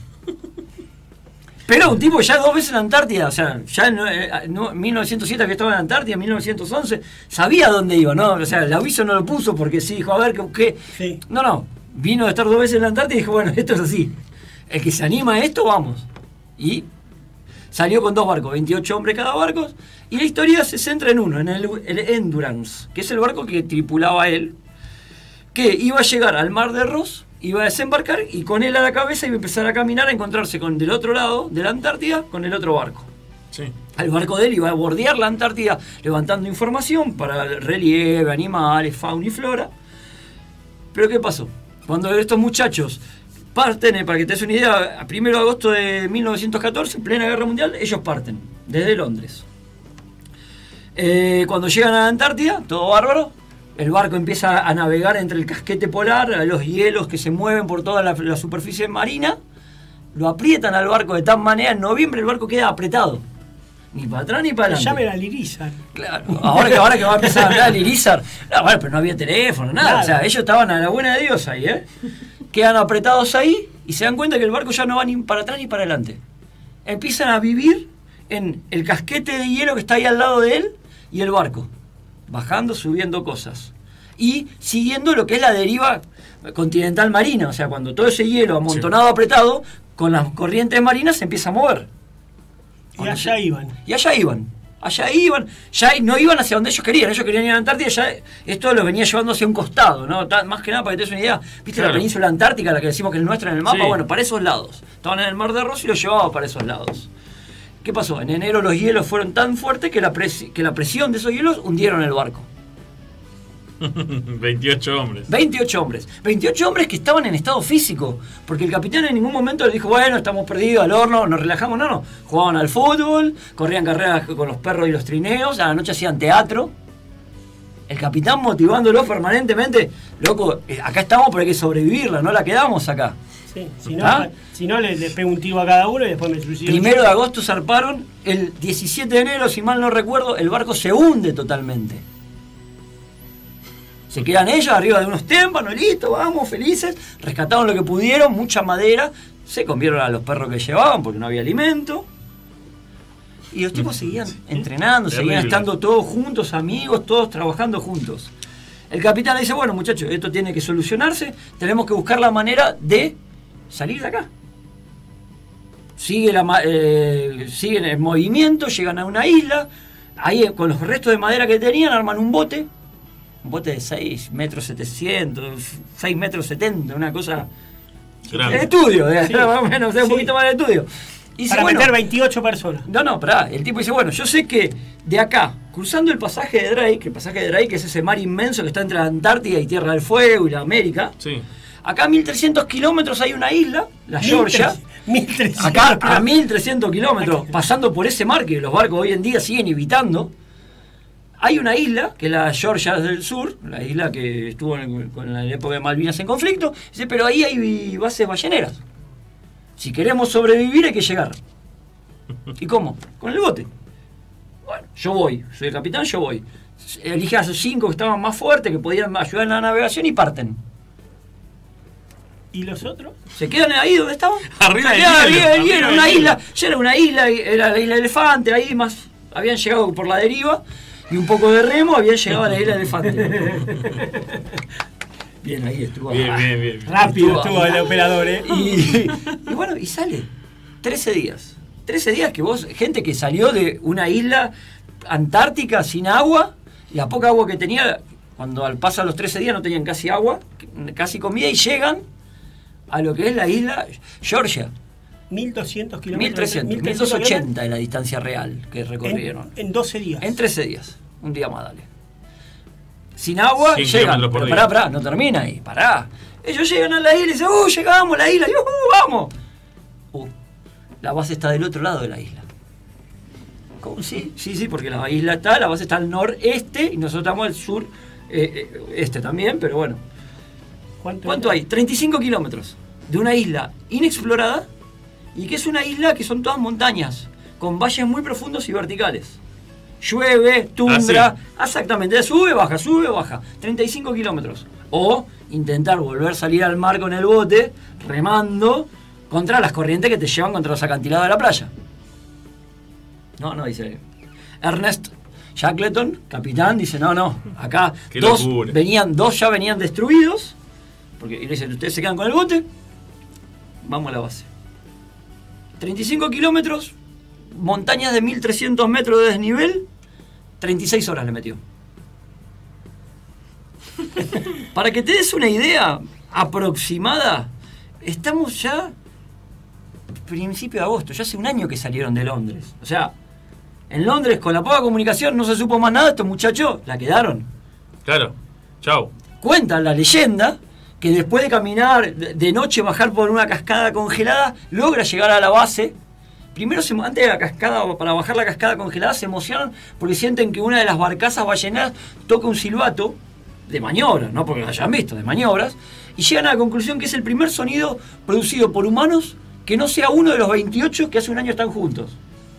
Pero un tipo ya 2 veces en la Antártida, o sea, ya en 1907 que estaba en la Antártida, en 1911, sabía dónde iba, ¿no? O sea, el aviso no lo puso porque sí, dijo, a ver, ¿qué? Sí. No, vino de estar 2 veces en la Antártida y dijo, bueno, esto es así. El que se anima a esto, vamos. Y salió con 2 barcos, 28 hombres cada barco, y la historia se centra en uno, en el Endurance, que es el barco que tripulaba él, que iba a llegar al mar de Ross, iba a desembarcar y con él a la cabeza iba a empezar a caminar a encontrarse con del otro lado de la Antártida con el otro barco. Sí. El barco de él iba a bordear la Antártida levantando información para el relieve, animales, fauna y flora. Pero ¿qué pasó? Cuando estos muchachos parten, para que te des una idea, a 1 de agosto de 1914, en plena guerra mundial, ellos parten desde Londres. Cuando llegan a la Antártida, todo bárbaro. El barco empieza a navegar entre el casquete polar, los hielos que se mueven por toda la superficie marina. Lo aprietan al barco de tal manera, en noviembre el barco queda apretado. Ni para atrás ni para adelante. Llamen al Irizar. Claro, ahora que va a empezar a hablar al Irizar. No, bueno, pero no había teléfono, nada. O sea, ellos estaban a la buena de Dios ahí, Quedan apretados ahí y se dan cuenta que el barco ya no va ni para atrás ni para adelante. Empiezan a vivir en el casquete de hielo que está ahí al lado de él y el barco. Bajando, subiendo cosas. Y siguiendo lo que es la deriva continental marina. O sea, cuando todo ese hielo amontonado, apretado, con las corrientes marinas se empieza a mover. Y allá iban. Allá iban. Ya no iban hacia donde ellos querían. Ellos querían ir a la Antártida. Ya esto los venía llevando hacia un costado, ¿no? Más que nada para que te des una idea. ¿Viste la península antártica, la que decimos que es nuestra en el mapa? Sí. Bueno, para esos lados. Estaban en el Mar de Ross y los llevaba para esos lados. ¿Qué pasó? En enero los hielos fueron tan fuertes que la presión de esos hielos hundieron el barco. 28 hombres. 28 hombres. 28 hombres que estaban en estado físico. Porque el capitán en ningún momento le dijo, bueno, estamos perdidos al horno, nos relajamos. No. Jugaban al fútbol, corrían carreras con los perros y los trineos, a la noche hacían teatro. El capitán motivándolos permanentemente. Loco, acá estamos, pero hay que sobrevivirla, no la quedamos acá. Sí, si no le pego un tiro a cada uno y después me suicido. 1 de agosto zarparon, el 17 de enero, si mal no recuerdo, el barco se hunde totalmente. Se quedan ellos arriba de unos témpanos, listo, vamos, felices, rescataron lo que pudieron, mucha madera, se comieron a los perros que llevaban porque no había alimento. Y los tipos seguían entrenando, seguían estando todos juntos, amigos, todos trabajando juntos. El capitán le dice, bueno muchachos, esto tiene que solucionarse, tenemos que buscar la manera de salir de acá. siguen el movimiento, llegan a una isla, ahí con los restos de madera que tenían arman un bote de 6 metros 700, 6 metros 70, una cosa... Grande. El estudio, Sí. más o menos, un Sí. poquito más de estudio. Y dice, Para bueno, meter 28 personas. no, pará. El tipo dice, bueno, yo sé que de acá, cruzando el pasaje de Drake, el pasaje de Drake que es ese mar inmenso que está entre la Antártida y Tierra del Fuego y la América, Sí. acá a 1300 kilómetros hay una isla, la Georgia. 1300. Acá a 1300 kilómetros, pasando por ese mar que los barcos hoy en día siguen evitando, hay una isla, que es la Georgia del Sur, la isla que estuvo con la época de Malvinas en conflicto, dice, pero ahí hay bases balleneras. Si queremos sobrevivir hay que llegar. ¿Y cómo? Con el bote. Bueno, yo voy, soy el capitán, yo voy. Elige a esos 5 que estaban más fuertes, que podían ayudar en la navegación y parten. ¿Y los otros? ¿Se quedan ahí donde estaban? Arriba Se del quedan hielo, arriba del hielo, arriba una del isla, ya era una isla, era la isla Elefante, ahí más habían llegado por la deriva y un poco de remo habían llegado a la isla Elefante. Bien, ahí estuvo. Bien. Rápido estuvo el operador, ¿eh? Y bueno, y sale. 13 días. 13 días que vos, gente que salió de una isla antártica sin agua, y la poca agua que tenía, cuando al pasar los 13 días no tenían casi agua, casi comida, y llegan a lo que es la isla Georgia. 1200 kilómetros. 1300, 1280 es la distancia real que recorrieron. En 12 días. En 13 días. Un día más, dale. Sin agua, 100 llegan. kilómetros por Pero día. pará, no termina ahí, pará. Ellos llegan a la isla y dicen, llegamos a la isla, vamos. La base está del otro lado de la isla. ¿Cómo? Sí, porque la isla la base está al noreste y nosotros estamos al sur, este también, pero bueno. ¿Cuánto hay? 35 kilómetros de una isla inexplorada y que es una isla que son todas montañas, con valles muy profundos y verticales. Llueve, tundra, exactamente, sube, baja, 35 kilómetros. O intentar volver a salir al mar con el bote, remando contra las corrientes que te llevan contra los acantilados de la playa. No, dice Ernest Shackleton, capitán, dice, no, acá Qué dos locura. ya venían destruidos, porque y le dicen, ustedes se quedan con el bote, vamos a la base. 35 kilómetros, montañas de 1300 metros de desnivel, 36 horas le metió. Para que te des una idea aproximada, estamos ya principio de agosto, ya hace un año que salieron de Londres. O sea, en Londres con la poca comunicación no se supo más nada, estos muchachos la quedaron. Claro. Chau. Cuenta la leyenda que después de caminar de noche, bajar por una cascada congelada, logra llegar a la base. Primero, antes de la cascada, para bajar la cascada congelada, se emocionan porque sienten que una de las barcazas balleneras toca un silbato de maniobras, no porque lo hayan visto, de maniobras, y llegan a la conclusión que es el primer sonido producido por humanos que no sea uno de los 28 que hace un año están juntos.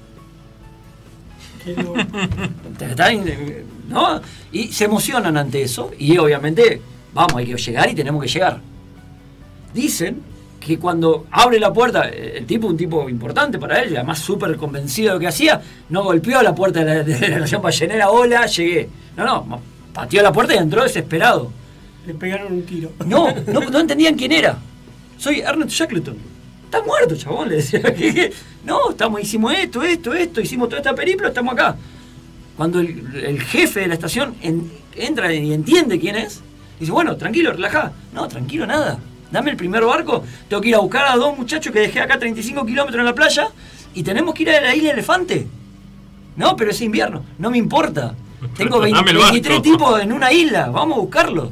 ¿No? Y se emocionan ante eso, y obviamente, vamos, hay que llegar y tenemos que llegar. Dicen que cuando abre la puerta, el tipo, un tipo importante para él, además súper convencido de lo que hacía, no golpeó la puerta de la nación ballenera, hola, llegué. No, pateó la puerta y entró desesperado. Le pegaron un tiro. No entendían quién era. Soy Ernest Shackleton. Estás muerto, chabón, le decía. No, hicimos esto, hicimos toda esta periplo, estamos acá. Cuando el jefe de la estación entra y entiende quién es, dice, bueno, tranquilo, relajá. No, tranquilo, nada. Dame el primer barco, tengo que ir a buscar a 2 muchachos que dejé acá 35 kilómetros en la playa y tenemos que ir a la isla Elefante. No, pero es invierno, no me importa. Tengo 23 tipos en una isla, vamos a buscarlos.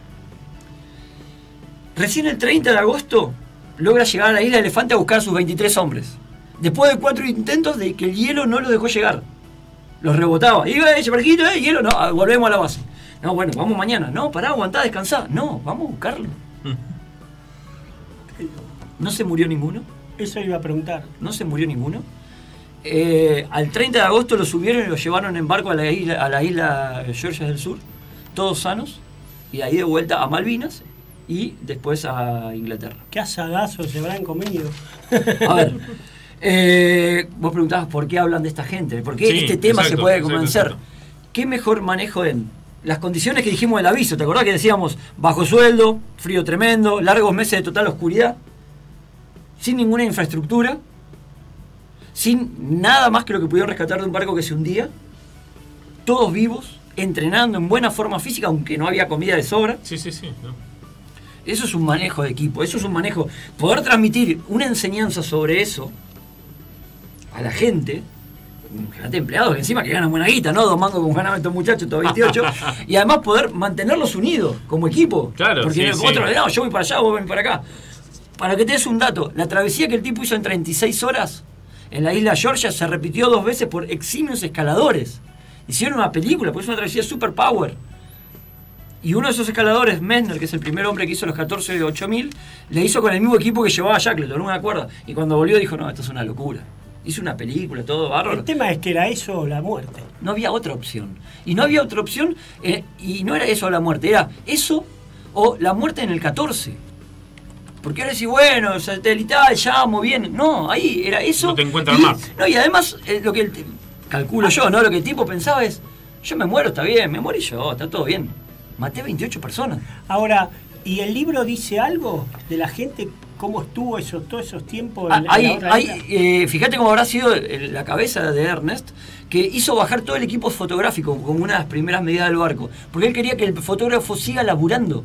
Recién el 30 de agosto logra llegar a la isla Elefante a buscar a sus 23 hombres. Después de 4 intentos de que el hielo no los dejó llegar. Los rebotaba. Iba ese barquito, hielo, no, volvemos a la base. No, bueno, vamos mañana. No, pará, aguantá, descansá. No, vamos a buscarlo. No se murió ninguno. Eso iba a preguntar. No se murió ninguno. Al 30 de agosto lo subieron y lo llevaron en barco a la isla Georgia del Sur, todos sanos, y de ahí de vuelta a Malvinas y después a Inglaterra. ¿Qué asadazos se habrán comido? A ver, vos preguntabas por qué hablan de esta gente, por qué este tema se puede convencer. ¿Qué mejor manejo en las condiciones que dijimos del aviso? ¿Te acordás que decíamos bajo sueldo, frío tremendo, largos meses de total oscuridad, sin ninguna infraestructura? sin nada más que lo que pudieron rescatar de un barco que se hundía, todos vivos, entrenando en buena forma física, aunque no había comida de sobra. Sí, no. Eso es un manejo de equipo, eso es un manejo. Poder transmitir una enseñanza sobre eso a la gente, fíjate, empleados que encima que ganan buena guita, ¿no? 2 mangos como ganaban estos muchachos, todos 28, y además poder mantenerlos unidos como equipo. Claro, porque sí, otro, no, yo voy para allá, vos ven para acá. Para que te des un dato, la travesía que el tipo hizo en 36 horas en la isla Georgia se repitió 2 veces por eximios escaladores. Hicieron una película, porque es una travesía super power. Y uno de esos escaladores, Messner, que es el primer hombre que hizo los 14 de 8000, le hizo con el mismo equipo que llevaba a Shackleton, una cuerda. Y cuando volvió dijo, no, esto es una locura. Hizo una película, todo bárbaro. El tema es que era eso o la muerte. No había otra opción. Y no había otra opción, y no era eso o la muerte, era eso o la muerte en el 14. Porque ahora decís, bueno, satelital, llamo, bien. No, ahí era eso. No te encuentran más. No, y además, lo que calculo yo, ¿no? Lo que el tipo pensaba es, yo me muero, está bien, me morí yo, está todo bien. Maté 28 personas. Ahora, ¿y el libro dice algo de la gente? ¿Cómo estuvo todos esos tiempos? Fíjate cómo habrá sido la cabeza de Ernest, que hizo bajar todo el equipo fotográfico como una de las primeras medidas del barco. Porque él quería que el fotógrafo siga laburando.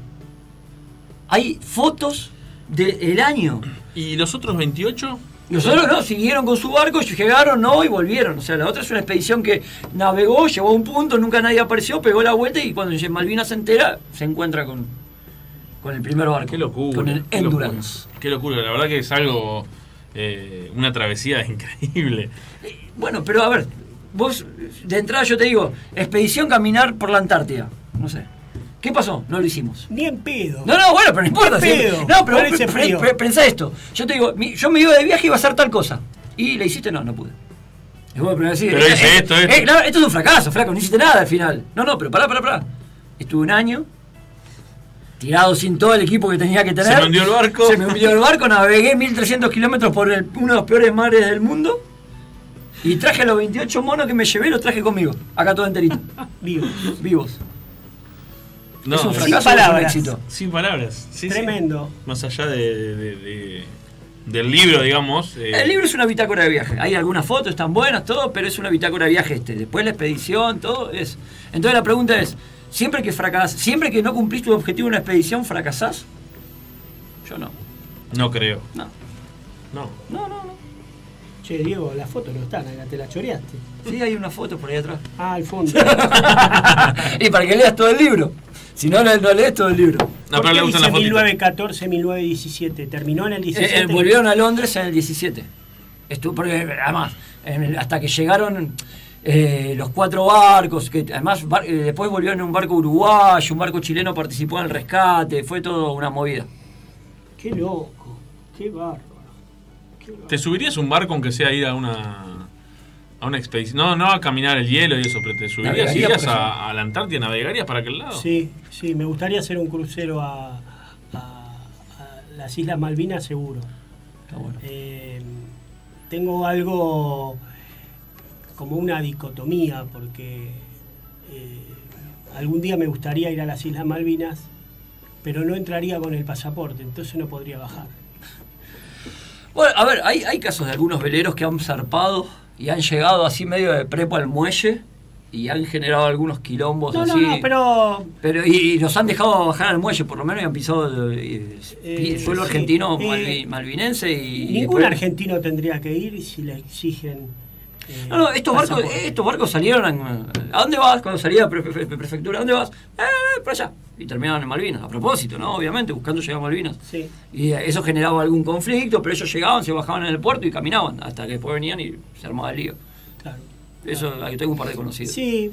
Hay fotos del año. ¿Y los otros 28? Los otros no, siguieron con su barco, llegaron, no, y volvieron. O sea, la otra es una expedición que navegó, llegó a un punto, nunca nadie apareció, pegó la vuelta y cuando Malvinas se entera, se encuentra con el primer barco. Qué locura. Con el Endurance. Qué locura, la verdad que es algo, una travesía increíble. Bueno, pero a ver, vos, de entrada yo te digo, expedición caminar por la Antártida, no sé. ¿Qué pasó? No lo hicimos. Ni en pedo. No, bueno, pero no importa. Ni en pedo. No, pero pensá esto. Yo te digo, yo me iba de viaje y iba a hacer tal cosa. ¿Y le hiciste? No pude. Es bueno, pero decir, pero hice esto. Claro, esto es un fracaso, flaco, no hiciste nada al final. No, pero pará. Estuve un año tirado sin todo el equipo que tenía que tener. Se me hundió el barco. Navegué 1300 kilómetros por uno de los peores mares del mundo. Y traje a los 28 monos que me llevé, los traje conmigo. Acá todo enterito. Vivos. No, es un fracaso, sin palabras. Es un éxito. Sin palabras. Sí, tremendo. Sí. Más allá del libro, digamos. El libro es una bitácora de viaje. Hay algunas fotos, están buenas, todo, pero es una bitácora de viaje Después la expedición, todo es. Entonces la pregunta es, siempre que no cumplís tu objetivo en una expedición, ¿fracasás? Yo no. No creo. No. Che, Diego, las fotos no están, acá te las choreaste. Sí, hay una foto por ahí atrás. Al fondo. Y para que leas todo el libro. Si no lees todo el libro. No, pero le gustan las fotos. 1914, 1917. ¿Terminó en el 17? Volvieron a Londres en el 17. Porque además, hasta que llegaron los 4 barcos, que además después volvieron en un barco uruguayo, un barco chileno participó en el rescate, fue todo una movida. Qué loco, qué bárbaro. ¿Te subirías un barco aunque sea ir a una expedición? No a caminar el hielo y eso, pero ¿te subirías? ¿Irías a la Antártida? ¿Navegarías para aquel lado? Sí, me gustaría hacer un crucero a las Islas Malvinas seguro. Está bueno. Tengo algo como una dicotomía porque algún día me gustaría ir a las Islas Malvinas, pero no entraría con el pasaporte, entonces no podría bajar. Bueno, a ver, hay casos de algunos veleros que han zarpado y han llegado así medio de prepo al muelle y han generado algunos quilombos así. No, pero y los han dejado bajar al muelle, por lo menos, y han pisado suelo argentino malvinense. Ningún argentino tendría que ir si le exigen. Estos barcos salieron. ¿A dónde vas? Cuando salía prefectura, ¿a dónde vas? Para allá. Y terminaban en Malvinas, a propósito, ¿no? Obviamente, buscando llegar a Malvinas. Sí. Y eso generaba algún conflicto, pero ellos llegaban, se bajaban en el puerto y caminaban, hasta que después venían y se armaba el lío. Claro. Eso, ahí tengo un par de conocidos. Sí,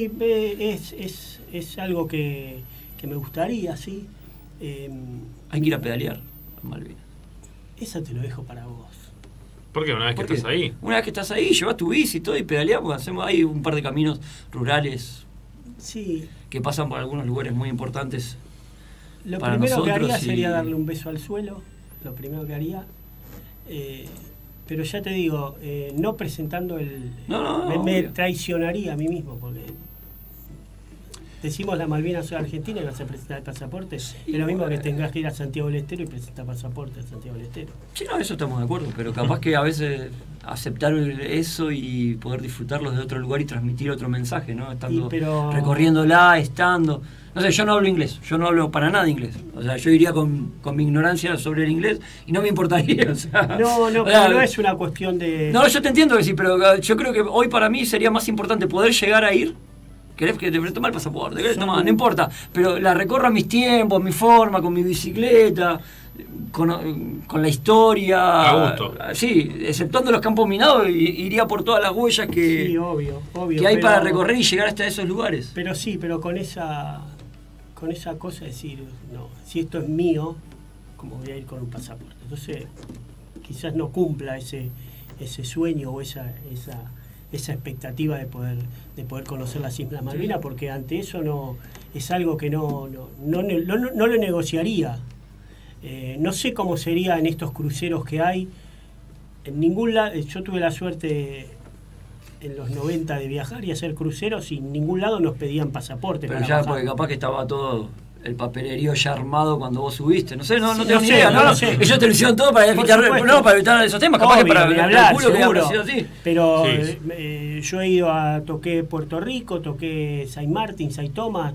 es algo que me gustaría, sí. Hay que ir a pedalear a Malvinas. Eso te lo dejo para vos. ¿Por qué? Una vez que estás ahí. Una vez que estás ahí, llevas tu bici y todo y pedaleás, porque hay un par de caminos rurales. Sí. Que pasan por algunos lugares muy importantes. Lo primero que haría sería darle un beso al suelo. Lo primero que haría. Pero ya te digo, no presentando el. Me traicionaría a mí mismo, porque. decimos la Malvinas soy argentina y vas a presentar el pasaporte, es lo mismo que tengas que ir a Santiago del Estero y presentar pasaporte a Santiago del Estero. Sí, no, eso estamos de acuerdo, pero capaz que a veces aceptar eso y poder disfrutarlos de otro lugar y transmitir otro mensaje, ¿no? Estando recorriéndola, estando... No sé, yo no hablo inglés, yo no hablo para nada inglés. O sea, yo iría con mi ignorancia sobre el inglés y no me importaría. O sea, pero no es una cuestión de... No, yo te entiendo que sí, pero yo creo que hoy para mí sería más importante poder llegar a ir. ¿Querés que te tome el pasaporte? ¿Querés tomar? No importa. Pero la recorro a mis tiempos, a mi forma, con mi bicicleta, con la historia. A gusto. Sí, exceptuando los campos minados, iría por todas las huellas que, sí, obvio, que hay para recorrer y llegar hasta esos lugares. Pero sí, pero con esa cosa de decir, no, si esto es mío, ¿cómo voy a ir con un pasaporte? Entonces, quizás no cumpla ese sueño o esa expectativa de poder conocer las Islas Malvinas, porque ante eso no es algo que no lo negociaría. No sé cómo sería en estos cruceros que hay. En ningún lado, yo tuve la suerte en los 90 de viajar y hacer cruceros y en ningún lado nos pedían pasaporte. Pero para ya, bajar. porque capaz que estaba todo el papelerío ya armado cuando vos subiste. No sé, no Sí, tengo no ni sé, idea. no lo sé. Ellos te lo hicieron todo para evitar esos temas. Capaz Obvio, que para ni hablar, calculo que seguro. habrá sido así. Pero Sí. yo he ido toqué Puerto Rico, toqué Saint Martin, Saint Thomas,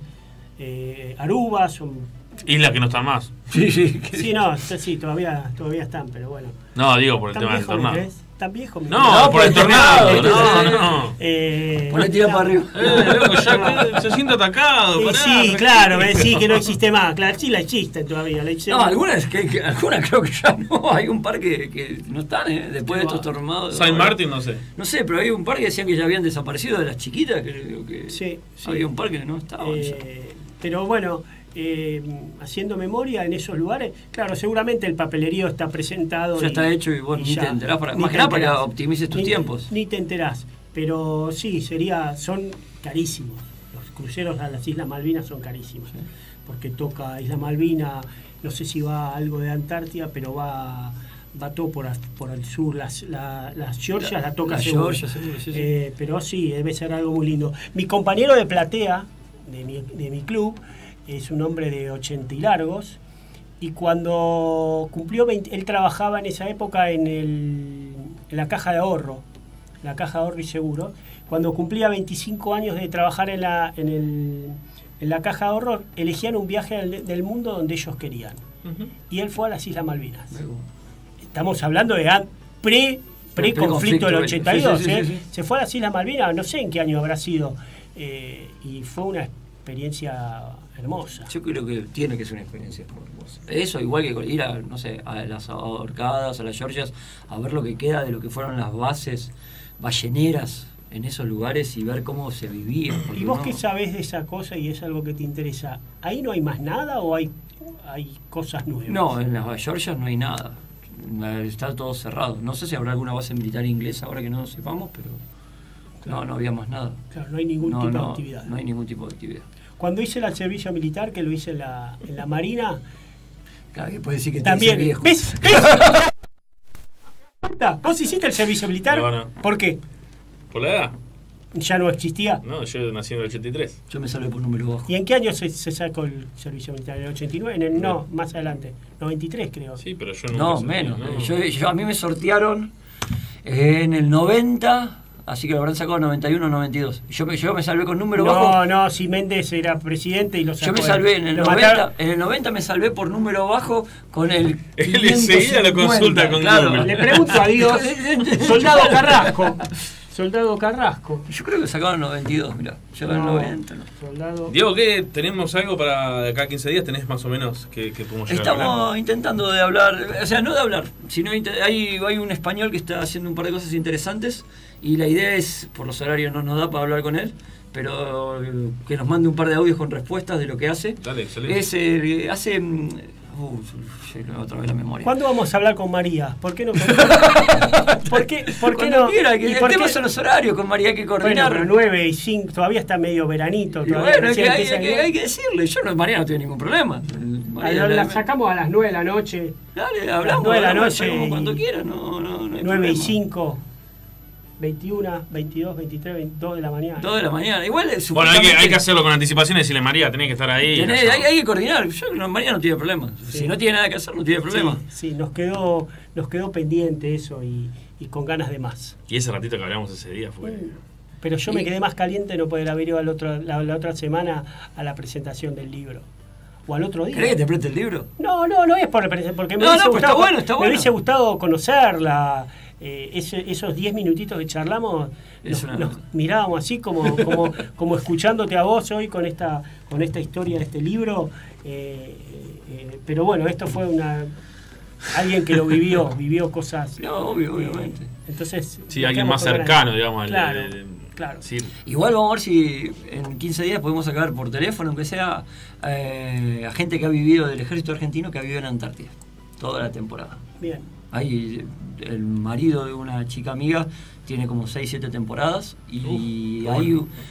Aruba, Islas que no están más. Sí, no, sí, todavía están, pero bueno. No, digo por el ¿Tan tema del viejo me tornado. crees? ¿Tan viejo me No, crees? por el tornado. No. Poné tira para arriba. Loco, ya se siente atacado. Pará, Sí, tranquilo. claro, me decís que no existe más. Claro, sí la existen todavía. No, algunas creo que ya no. Hay un par que no están, después de estos tornados. Saint Martin, no sé. No sé, pero hay un par que decían que ya habían desaparecido de las chiquitas. Creo que Sí. había un par que no estaban. Ya. Pero bueno, haciendo memoria en esos lugares, claro, seguramente el papelerío está presentado. Ya está hecho y vos ni te enterás, más que nada para que optimices tus tiempos. Ni te enterás. Pero sí, son carísimos. Los cruceros a las Islas Malvinas son carísimos. Sí. Porque toca Isla Malvina, no sé si va algo de Antártida, pero va todo por el sur. Las Georgias la toca seguro. Georgia, seguro, sí. Pero sí, debe ser algo muy lindo. Mi compañero de platea, de mi club, es un hombre de 80 y largos, y cuando cumplió 20, él trabajaba en esa época en la caja de ahorro y seguro. Cuando cumplía 25 años de trabajar en la caja de ahorro, elegían un viaje del mundo donde ellos querían. Uh-huh. Y él fue a las Islas Malvinas. Estamos hablando de pre-conflicto del 82. Sí. Se fue a las Islas Malvinas, no sé en qué año habrá sido, y fue una experiencia hermosa. Yo creo que tiene que ser una experiencia hermosa. Eso, igual que ir a, no sé, a las Ahorcadas, a las Georgias, a ver lo que queda de lo que fueron las bases balleneras en esos lugares y ver cómo se vivía. ¿Y vos qué sabés de esa cosa y es algo que te interesa? ¿Ahí no hay más nada o hay cosas nuevas? No, en las Georgias no hay nada. Está todo cerrado. No sé si habrá alguna base militar inglesa ahora que no lo sepamos, pero claro. No había más nada. Claro, no hay ningún tipo de actividad. No hay ningún tipo de actividad. Cuando hice el servicio militar, que lo hice en la Marina... Claro, que puede decir que también, te viejo. ¿Ves? ¿Vos hiciste el servicio militar? No. ¿Por qué? ¿Por la edad? ¿Ya no existía? No, yo nací en el 83. Yo me salvé por número bajo. ¿Y en qué año se sacó el servicio militar? ¿En el 89? No, más adelante. 93 creo. Sí, pero yo nunca No, menos. Yo, a mí me sortearon en el 90... Así que lo habrán sacado en 91 o 92. Yo me salvé con número bajo. No, si Méndez era presidente y lo sacó. Yo me salvé en el 90. En el 90 me salvé por número bajo con el. Él enseguida lo consulta con Google. Le pregunto a Dios. Soldado Carrasco. Yo creo que sacaron en 92, mirá. Yo en el 90. No. Soldado... Diego, ¿qué? ¿Tenemos algo para de acá a 15 días? ¿Tenés más o menos que podemos llegar a hablar? Estamos intentando de hablar, o sea, no de hablar, sino hay un español que está haciendo un par de cosas interesantes y la idea es, por los horarios no nos da para hablar con él, pero que nos mande un par de audios con respuestas de lo que hace. Dale, excelente. Hace... otra vez la memoria. ¿Cuándo vamos a hablar con María? ¿Por qué no? ¿Por qué no? Quiera, el tema son los horarios, con María hay que coordinar. Bueno, pero 9 y 5, todavía está medio veranito. Y bueno, hay que decirle. Yo María no tiene ningún problema. La sacamos a las 9 de la noche. Dale, hablamos. 9 de la noche. Cuando quiera, no 9 y 5. 21, 22, 23, 22 de la mañana. 2 de la mañana. Igual bueno, hay que hacerlo con anticipación y decirle, María, tenés que estar ahí. Hay que coordinar. María no tiene problema. Sí. Si no tiene nada que hacer, no tiene problema. Sí, nos quedó pendiente eso y con ganas de más. Y ese ratito que hablamos ese día fue... Pero yo me quedé más caliente no poder haber ido la otra semana a la presentación del libro. O al otro día. ¿Crees que te preste el libro? No es por la presentación, porque me hubiese gustado conocerla. Esos 10 minutitos que charlamos nos mirábamos así como escuchándote a vos hoy con esta historia de este libro, pero bueno, esto fue alguien que lo vivió cosas. No, obviamente. Entonces, sí, alguien más cercano, digamos. Claro. Sí. Igual vamos a ver si en 15 días podemos sacar por teléfono, aunque sea a gente que ha vivido del ejército argentino, que ha vivido en Antártida toda la temporada. Bien. Hay el marido de una chica amiga, tiene como 6-7 temporadas, y hay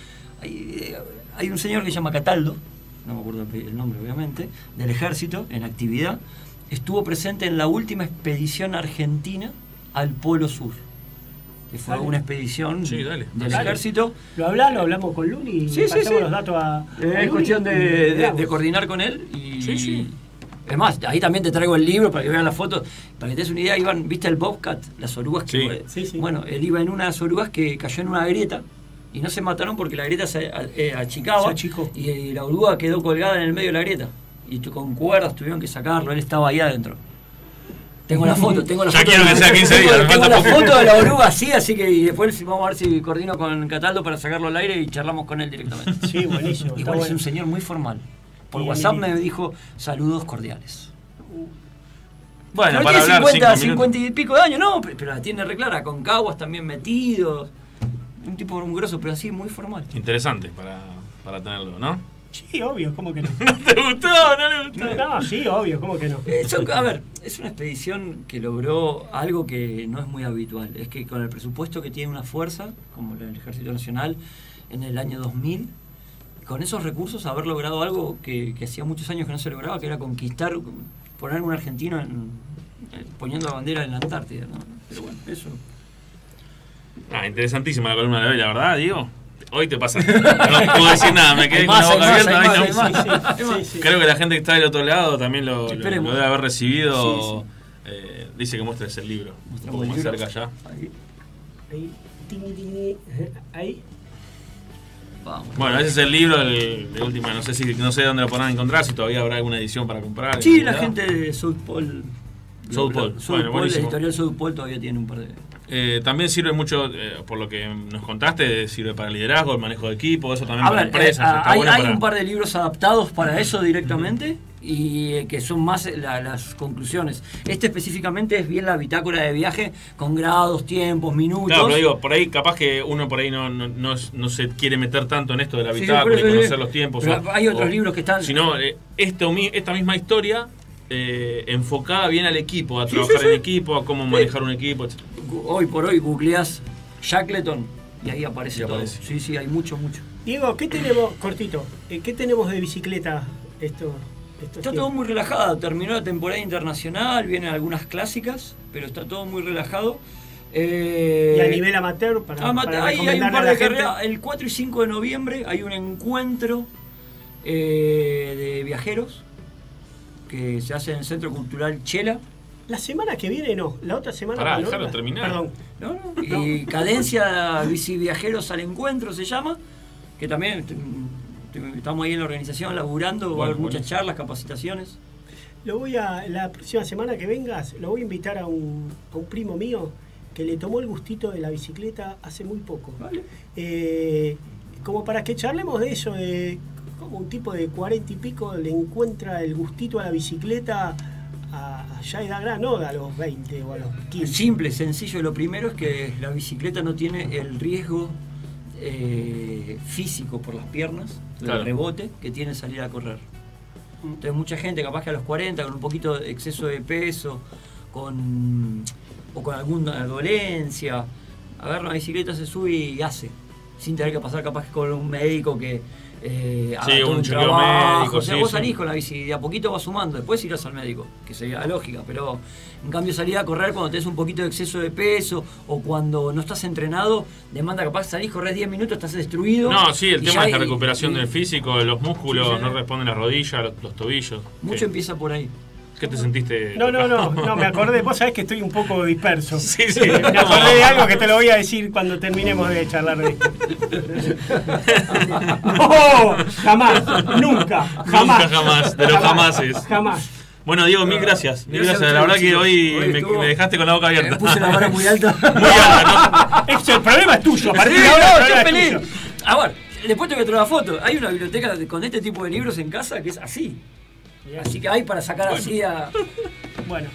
un señor que se llama Cataldo, no me acuerdo el nombre obviamente, del ejército, en actividad, estuvo presente en la última expedición argentina al Polo Sur, que fue una expedición del ejército. ¿Lo hablamos con Luli? Sí. Los datos a es cuestión de coordinar con él y... Sí. Es más, ahí también te traigo el libro para que vean las fotos. Para que te des una idea, iban, ¿viste el Bobcat? Las orugas que... Sí. Bueno, él iba en unas orugas que cayó en una grieta y no se mataron porque la grieta se achicaba y la oruga quedó colgada en el medio de la grieta. Y con cuerdas tuvieron que sacarlo, él estaba ahí adentro. Tengo la foto. Ya quiero que sea 15 días. Tengo la foto de la oruga así que y después vamos a ver si coordino con Cataldo para sacarlo al aire y charlamos con él directamente. Sí, buenísimo. Igual es un señor muy formal. Por WhatsApp me dijo saludos cordiales. Bueno, pero para tiene hablar 50 y pico de años, no, pero la tiene re clara, con caguas también metidos. Un tipo muy grosso, pero así muy formal. Interesante para tenerlo, ¿no? Sí, obvio, ¿cómo que no? ¿Te gustó? ¿No le gustó? No, sí, obvio, ¿cómo que no? A ver, es una expedición que logró algo que no es muy habitual. Es que con el presupuesto que tiene una fuerza, como el Ejército Nacional, en el año 2000, con esos recursos haber logrado algo que hacía muchos años que no se lograba, que era conquistar, poner un argentino poniendo la bandera en la Antártida, ¿no? Pero bueno, eso. Interesantísima la columna de hoy, la verdad, Diego. Hoy te pasa. No puedo decir nada, me quedé con la boca abierta. Sí. Creo que la gente que está del otro lado también lo debe haber recibido. Dice que muestres el libro. Un poco más cerca ya. Ahí. Vamos. Bueno, ese es el libro de última, no sé dónde lo podrán encontrar, si todavía habrá alguna edición para comprar. Sí, la gente de South Pole. Bueno, buenísimo. La editorial South Pole todavía tiene un par de... también sirve mucho, por lo que nos contaste, sirve para el liderazgo, el manejo de equipo, eso también para empresas. Hay un par de libros adaptados para eso directamente y que son más las conclusiones. Este específicamente es bien la bitácora de viaje con grados, tiempos, minutos. Claro, pero digo, por ahí capaz que uno por ahí no se quiere meter tanto en esto de la bitácora y conocer los tiempos. Pero hay otros libros que están... Sino esta misma historia enfocada bien al equipo, a trabajar en equipo, a cómo manejar un equipo, etc. Hoy por hoy googleás Shackleton y ahí aparece todo. Sí, hay mucho. Diego, ¿qué tenemos, cortito, qué tenemos de bicicleta Está todo muy relajado, terminó la temporada internacional, vienen algunas clásicas, pero está todo muy relajado. Y a nivel amateur, para hay un par de carreras. El 4 y 5 de noviembre hay un encuentro de viajeros que se hace en el Centro Cultural Chela. La semana que viene no, la otra semana... Pará, déjalo terminar. Perdón. No. Y Cadencia Bici Viajeros al Encuentro se llama, que también estamos ahí en la organización laburando, va a haber muchas charlas, capacitaciones. La próxima semana que vengas, lo voy a invitar a un primo mío que le tomó el gustito de la bicicleta hace muy poco. Vale. Como para que charlemos de eso, de como un tipo de 40 y pico le encuentra el gustito a la bicicleta a ya edad grande, no a los 20 o a los 15. Simple, sencillo. Lo primero es que la bicicleta no tiene el riesgo físico por las piernas, el rebote que tiene salir a correr. Entonces mucha gente capaz que a los 40 con un poquito de exceso de peso o con alguna dolencia, agarra una bicicleta, se sube y hace. sin tener que pasar capaz con un médico que haga Sí, todo un chequeo trabajo. médico, O sea, sí, vos sí. salís con la bici y de a poquito vas sumando, después irás al médico, que sería la lógica, pero en cambio salir a correr cuando tenés un poquito de exceso de peso o cuando no estás entrenado, demanda capaz salís, corres 10 minutos, estás destruido. No, sí, el y tema ya es la hay- recuperación del físico, de los músculos, Sí, sí. no responden las rodillas, los tobillos. Mucho empieza por ahí. ¿Qué te sentiste? No, me acordé. Vos sabés que estoy un poco disperso. Sí, sí. Me acordé de algo que te lo voy a decir cuando terminemos de charlar de esto. No, jamás, nunca, jamás. Nunca jamás, de los jamases. Jamás. Bueno, Diego, mil gracias. Mil Gracias gracias. a La verdad ustedes, que hoy chicos. Hoy me dejaste con la boca abierta. Me puse la vara muy alta. Muy alta, El problema es tuyo. A partir Sí, de ahora no, el estoy problema es feliz. tuyo. A ver, después te voy a traer la foto. Hay una biblioteca con este tipo de libros en casa que es así. Así que hay para sacar así a... Bueno,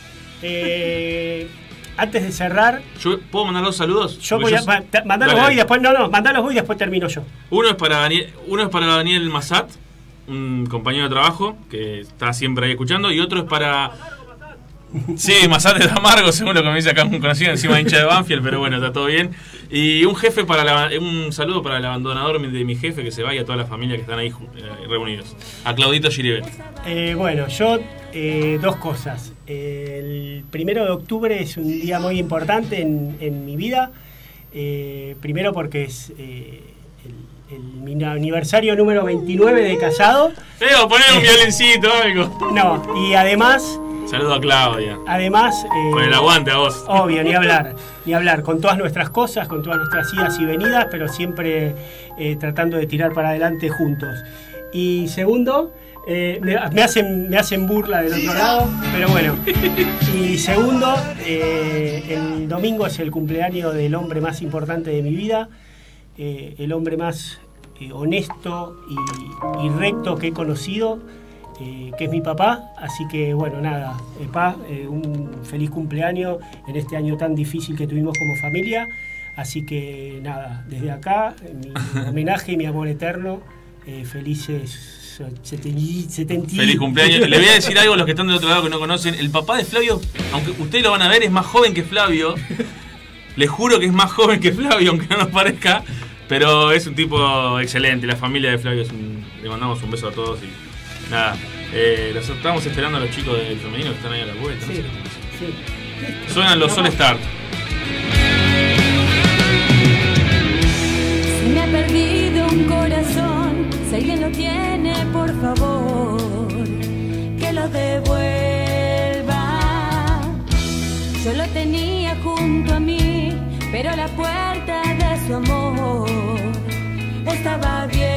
antes de cerrar, ¿Yo puedo mandar dos saludos? yo Porque voy a mandalos Dale. vos y después mandalos vos y después termino yo. Uno es para Daniel Massat, un compañero de trabajo que está siempre ahí escuchando, y otro es para... Sí, Massat es amargo, según lo que me dice acá un conocido, encima hincha de Banfield, pero bueno, está todo bien. Y un saludo para el abandonador de mi jefe que se va y a toda la familia que están ahí reunidos. A Claudito Giribet. Bueno, yo dos cosas. El 1 de octubre es un día muy importante en mi vida. Primero porque es mi aniversario número 29 de casado. Poner un violincito, algo. No, y además... Saludo a Claudia. Además... Con el aguante a vos. Obvio, ni hablar, con todas nuestras cosas, con todas nuestras idas y venidas, pero siempre tratando de tirar para adelante juntos. Y segundo, me hacen burla del otro lado, pero bueno. Y segundo, el domingo es el cumpleaños del hombre más importante de mi vida, el hombre más honesto y recto que he conocido, que es mi papá. Así que bueno, nada, pa, un feliz cumpleaños en este año tan difícil que tuvimos como familia. Así que nada, desde acá mi homenaje y mi amor eterno. Felices 70. Feliz cumpleaños. Le voy a decir algo a los que están del otro lado que no conocen. El papá de Flavio, aunque ustedes lo van a ver, es más joven que Flavio. Les juro que es más joven que Flavio, aunque no nos parezca. Pero es un tipo excelente. La familia de Flavio le mandamos un beso a todos y nada. Los estamos esperando a los chicos del femenino que están ahí a la vuelta. No sé qué pasa. Suenan los All Star. Se me ha perdido un corazón, si alguien lo tiene, por favor, que lo devuelva. Yo lo tenía junto a mí, pero la puerta de su amor estaba abierta.